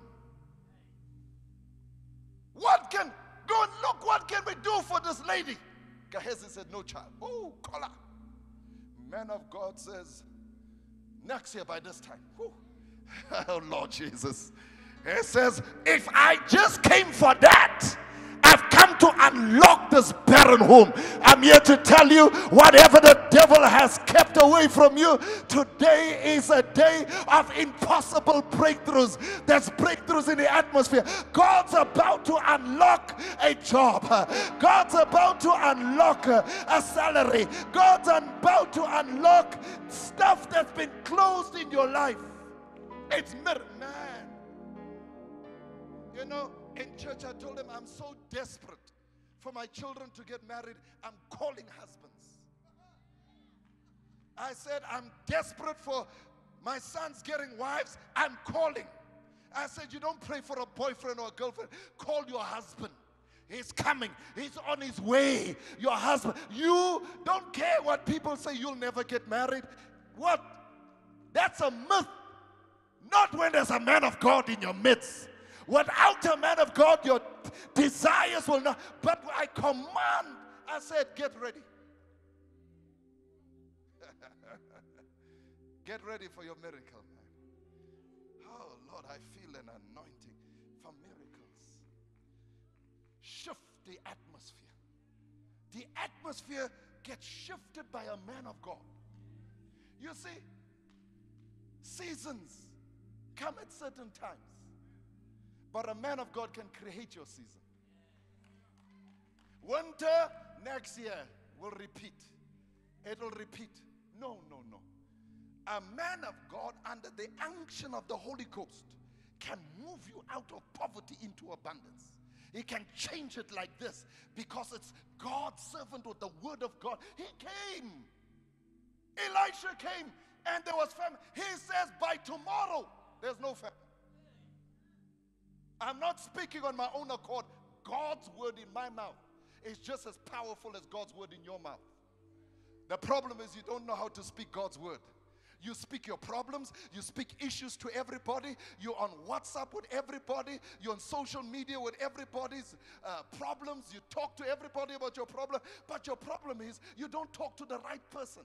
Speaker 5: Go and look, what can we do for this lady? Gehazi said, no child. Oh, call her. Man of God says, next year by this time. Whew. Oh, Lord Jesus. He says, if I just came for that, I've come to unlock this barren home. I'm here to tell you, whatever the devil has kept away from you, today is a day of impossible breakthroughs. There's breakthroughs in the atmosphere. God's about to unlock a job. God's about to unlock a salary. God's about to unlock stuff that's been closed in your life. It's man. You know, in church I told them I'm so desperate for my children to get married. I'm calling husbands. I said I'm desperate for my sons getting wives. I'm calling. I said you don't pray for a boyfriend or a girlfriend. Call your husband. He's coming. He's on his way. Your husband. You don't care what people say. You'll never get married. What? That's a myth. Not when there's a man of God in your midst. Without a man of God, your desires will not. But I command, I said, get ready. Get ready for your miracle, man. Oh, Lord, I feel an anointing for miracles. Shift the atmosphere. The atmosphere gets shifted by a man of God. You see, seasons come at certain times. But a man of God can create your season. Winter next year will repeat. It will repeat. No. A man of God under the unction of the Holy Ghost can move you out of poverty into abundance. He can change it like this because it's God's servant with the word of God. He came. Elisha came and there was famine. He says by tomorrow there's no famine. I'm not speaking on my own accord. God's word in my mouth. is just as powerful as God's word in your mouth. The problem is you don't know how to speak God's word. You speak your problems, you speak issues to everybody, you're on WhatsApp with everybody, you're on social media with everybody's problems, you talk to everybody about your problem, but your problem is you don't talk to the right person.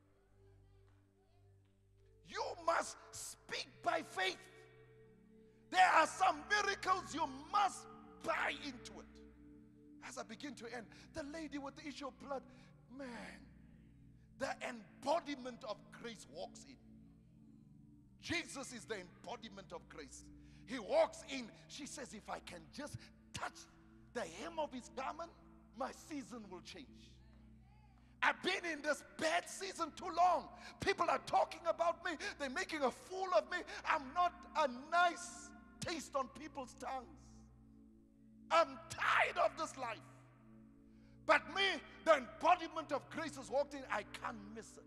Speaker 5: You must speak by faith. There are some miracles you must buy into it. As I begin to end, the lady with the issue of blood, man, the embodiment of grace walks in. Jesus is the embodiment of grace. He walks in. She says, if I can just touch the hem of his garment, my season will change. I've been in this bad season too long. People are talking about me. They're making a fool of me. I'm not a nice taste on people's tongues. I'm tired of this life. But me, the embodiment of grace has walked in. I can't miss it.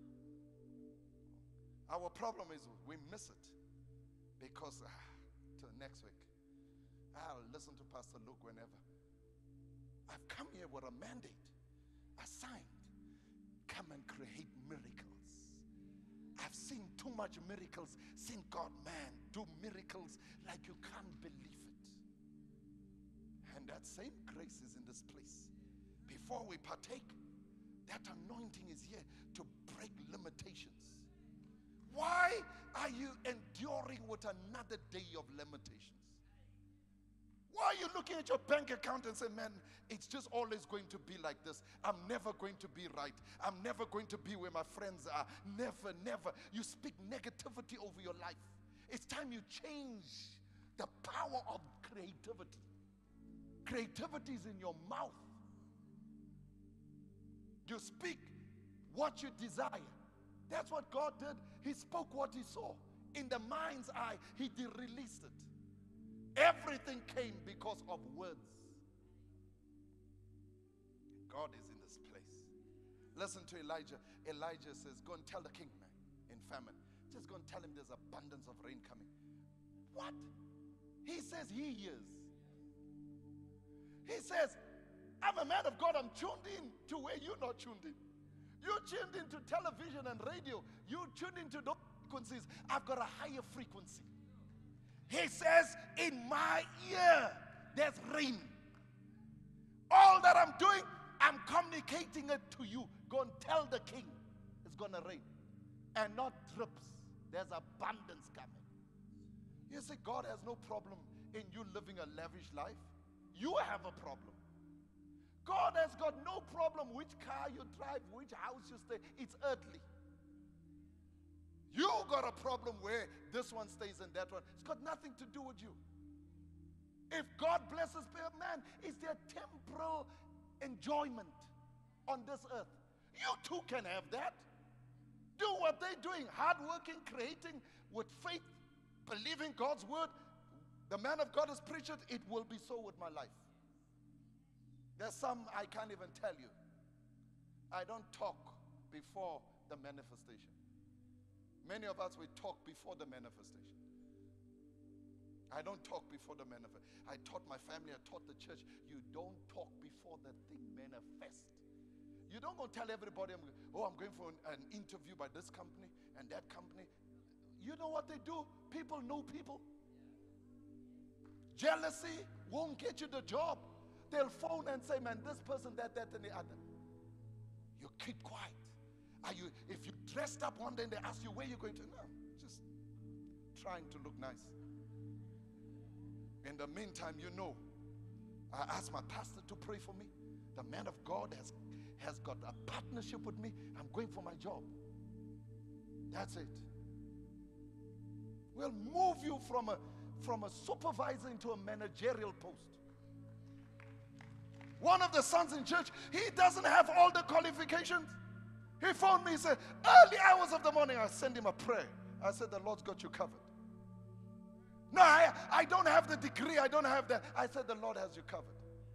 Speaker 5: Our problem is we miss it because till next week, I'll listen to Pastor Luke whenever. I've come here with a mandate, assigned. Come and create miracles. I've seen too much miracles, seen God, man, do miracles like you can't believe it. And that same grace is in this place. Before we partake, that anointing is here to break limitations. Why are you enduring with another day of limitations? Why are you looking at your bank account and say, man, it's just always going to be like this. I'm never going to be right. I'm never going to be where my friends are. Never, never. You speak negativity over your life. It's time you change the power of creativity. Creativity is in your mouth. You speak what you desire. That's what God did. He spoke what he saw. In the mind's eye, he released it. Everything came because of words. God is in this place. Listen to Elijah. Elijah says, go and tell the king, man, in famine. Just go and tell him there's abundance of rain coming. What? He says he hears. He says, I'm a man of God. I'm tuned in to where you're not tuned in. You tuned into television and radio. You tuned into those frequencies. I've got a higher frequency. He says, in my ear, there's rain. All that I'm doing, I'm communicating it to you. Go and tell the king it's going to rain. And not drips. There's abundance coming. You see, God has no problem in you living a lavish life. You have a problem. God has got no problem which car you drive, which house you stay. It's earthly. You got a problem where this one stays and that one. It's got nothing to do with you. If God blesses man, is there temporal enjoyment on this earth? You too can have that. Do what they're doing, hardworking, creating with faith, believing God's word. The man of God has preached it. It will be so with my life. There's some I can't even tell you. I don't talk before the manifestation. Many of us, we talk before the manifestation. I don't talk before the manifestation. I taught my family, I taught the church, you don't talk before the thing manifests. You don't go tell everybody, I'm going for an interview by this company and that company. You know what they do? People know people. Jealousy won't get you the job. They'll phone and say, man, this person, that, and the other. You keep quiet. If you dressed up one day and they ask you where you're going to, no, just trying to look nice. In the meantime, I asked my pastor to pray for me. The man of God has got a partnership with me. I'm going for my job. That's it. We'll move you from a supervisor into a managerial post. One of the sons in church, he doesn't have all the qualifications. He phoned me, he said, early hours of the morning, I sent him a prayer. I said, the Lord's got you covered. No, I don't have the degree, I don't have that. I said, the Lord has you covered.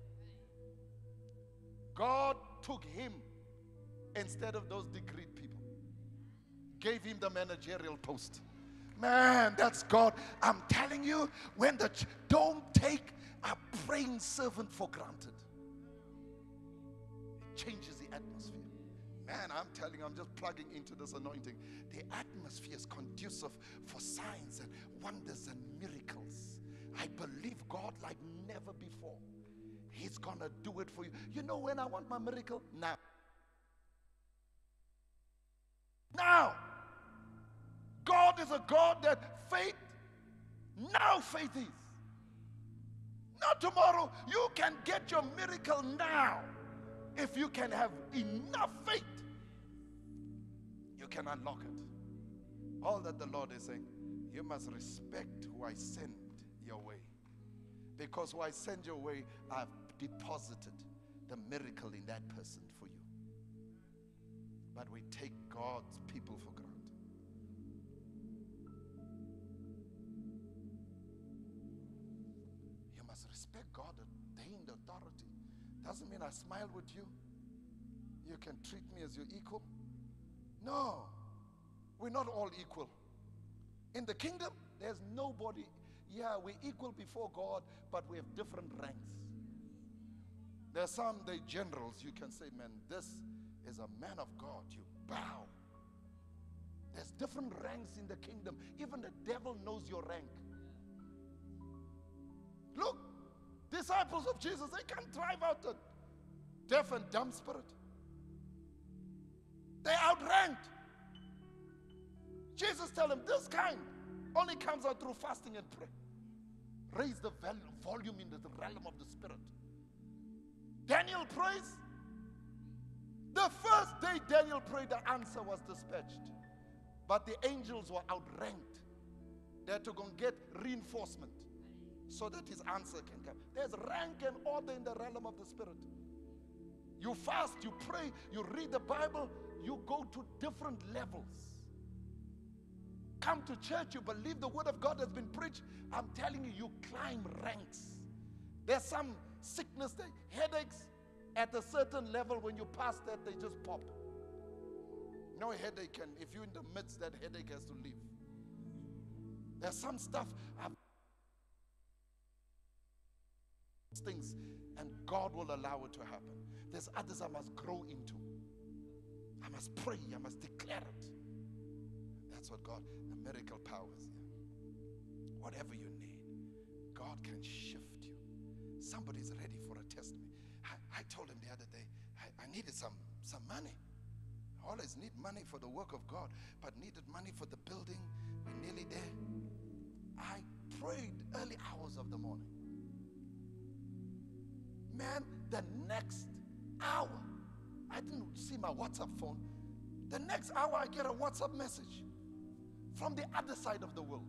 Speaker 5: God took him instead of those degreed people. Gave him the managerial post. Man, that's God. I'm telling you, don't take a praying servant for granted. changes the atmosphere. Man, I'm telling you, I'm just plugging into this anointing. The atmosphere is conducive for signs and wonders and miracles. I believe God like never before. He's gonna do it for you. You know when I want my miracle? Now. Now. God is a God that faith, now faith is. Not tomorrow. You can get your miracle now. If you can have enough faith, you can unlock it. All that the Lord is saying, you must respect who I send your way. Because who I send your way, I've deposited the miracle in that person for you. But we take God's people for granted. You must respect God, ordained authority. Doesn't mean I smile with you. You can treat me as your equal. No, we're not all equal. In the kingdom, there's nobody. Yeah, we're equal before God, but we have different ranks. There are some, they generals, you can say, man, this is a man of God. You bow. There's different ranks in the kingdom. Even the devil knows your rank. Look, disciples of Jesus, they can't drive out the deaf and dumb spirit. They're outranked. Jesus tell them, this kind only comes out through fasting and prayer. Raise the volume in the realm of the spirit. Daniel prays. The first day Daniel prayed, the answer was dispatched. But the angels were outranked. They had to go and get reinforcement so that his answer can come. There's rank and order in the realm of the spirit. You fast, you pray, you read the Bible, you go to different levels. Come to church, you believe the word of God has been preached. I'm telling you, you climb ranks. There's some sickness, headaches at a certain level. When you pass that, they just pop. No headache can, if you're in the midst, that headache has to leave. There's some stuff, things, and God will allow it to happen. There's others I must grow into. I must pray, I must declare it. That's what God, the miracle powers. Whatever you need, God can shift you. Somebody's ready for a testimony. I told him the other day, I needed some money. I always need money for the work of God, but needed money for the building. We're nearly there. I prayed early hours of the morning. Man, the next hour, I didn't see my WhatsApp phone. The next hour, I get a WhatsApp message from the other side of the world.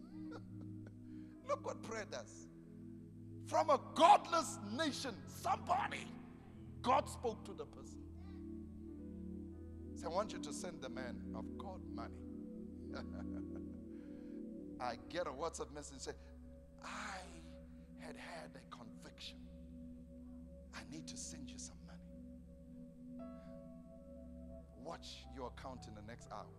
Speaker 5: Look what prayer does. From a godless nation, somebody, God spoke to the person. So I want you to send the man of God money. I get a WhatsApp message say, I had a conviction. I need to send you some money. Watch your account in the next hour.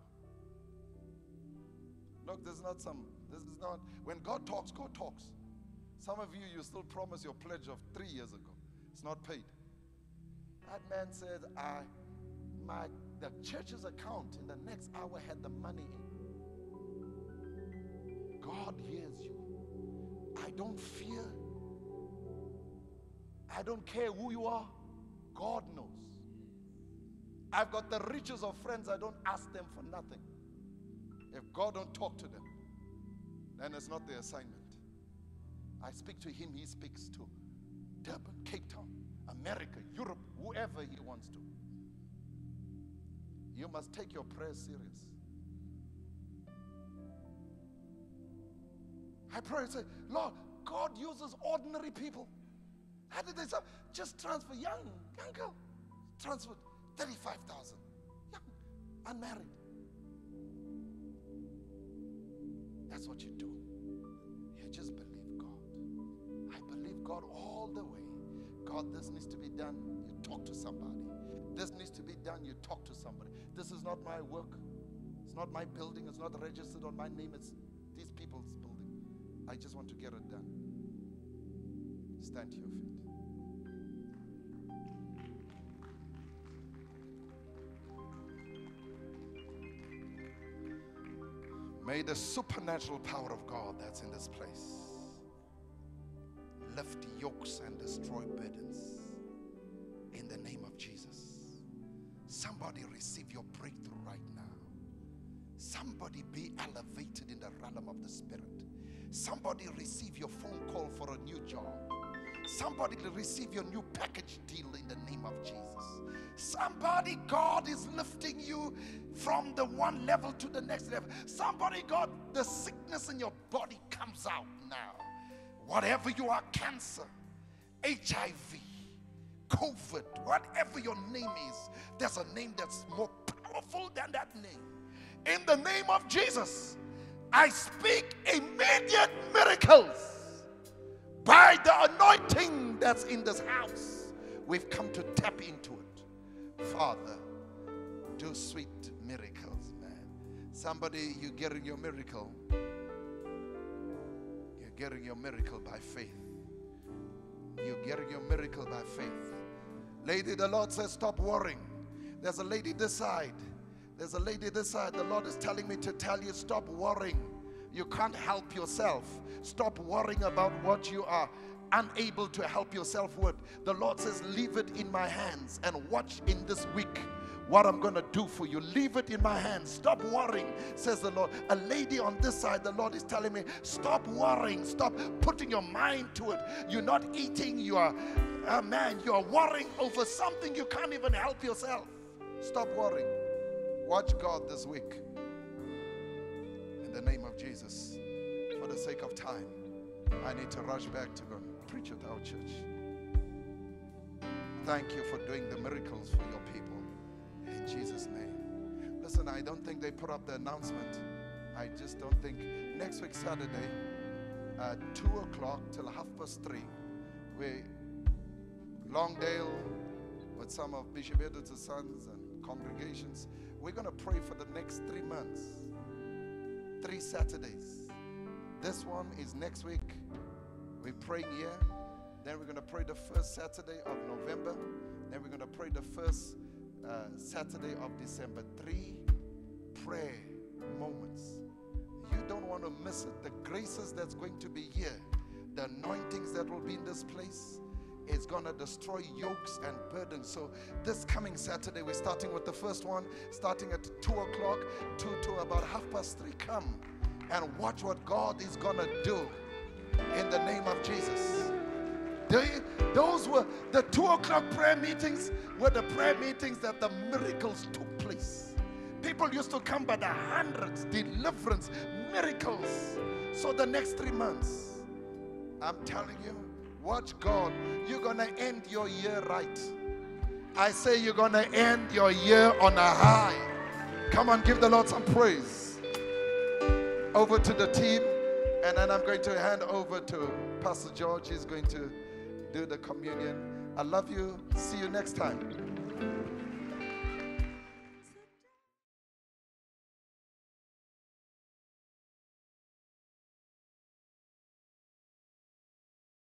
Speaker 5: Look, this is not, when God talks, God talks. Some of you still promise your pledge of 3 years ago. It's not paid. That man said, the church's account in the next hour had the money in. God hears you. I don't fear. I don't care who you are. God knows. I've got the riches of friends. I don't ask them for nothing. If God don't talk to them, then it's not their assignment. I speak to him, he speaks to Durban, Cape Town, America, Europe, whoever he wants to. You must take your prayers serious. I pray and say, Lord, God uses ordinary people. How did they say? Just transfer, young girl, transferred 35,000, young, unmarried. That's what you do. You just believe God. I believe God all the way. God, this needs to be done. You talk to somebody. This needs to be done. You talk to somebody. This is not my work. It's not my building. It's not registered on my name. It's these people's building. I just want to get it done. Stand to your feet.
Speaker 10: May the supernatural power of God that's in this place lift yokes and destroy burdens in the name of Jesus. Somebody receive your breakthrough right now. Somebody be elevated in the realm of the Spirit. Somebody receive your phone call for a new job. Somebody receive your new package deal in the name of Jesus. Somebody, God is lifting you from the one level to the next level. Somebody, God, the sickness in your body comes out now. Whatever you are, cancer, HIV, COVID, whatever your name is, there's a name that's more powerful than that name. In the name of Jesus, I speak immediate miracles by the anointing that's in this house. We've come to tap into it. Father, do sweet miracles, man. Somebody, you're getting your miracle. You're getting your miracle by faith. You're getting your miracle by faith. Lady, the Lord says, stop worrying. There's a lady this side. There's a lady this side. The Lord is telling me to tell you, stop worrying. You can't help yourself. Stop worrying about what you are unable to help yourself with. The Lord says, leave it in my hands and watch in this week what I'm going to do for you. Leave it in my hands. Stop worrying, says the Lord. A lady on this side, the Lord is telling me, stop worrying. Stop putting your mind to it. You're not eating. You are, you are worrying over something you can't even help yourself. Stop worrying. Watch God this week. In the name of Jesus. For the sake of time, I need to rush back to go and preach at our church. Thank you for doing the miracles for your people. In Jesus' name. Listen, I don't think they put up the announcement. I just don't think. Next week, Saturday, 2 o'clock till 3:30, we Longdale with some of Bishop Edwards' sons and congregations. We're going to pray for the next 3 months. 3 Saturdays. This one is next week. We're praying here. Then we're going to pray the first Saturday of November. Then we're going to pray the first Saturday of December. 3 prayer moments. You don't want to miss it. The graces that's going to be here, the anointings that will be in this place, is going to destroy yokes and burdens. So this coming Saturday, we're starting with the first one, starting at 2 o'clock, 2 to about 3:30. Come and watch what God is going to do in the name of Jesus. Those were the 2 o'clock prayer meetings, were the prayer meetings that the miracles took place. People used to come by the hundreds, deliverance, miracles. So the next 3 months, I'm telling you, watch God. You're going to end your year right. I say you're going to end your year on a high. Come on, give the Lord some praise. Over to the team, and then I'm going to hand over to Pastor George. He's going to do the communion. I love you. See you next time.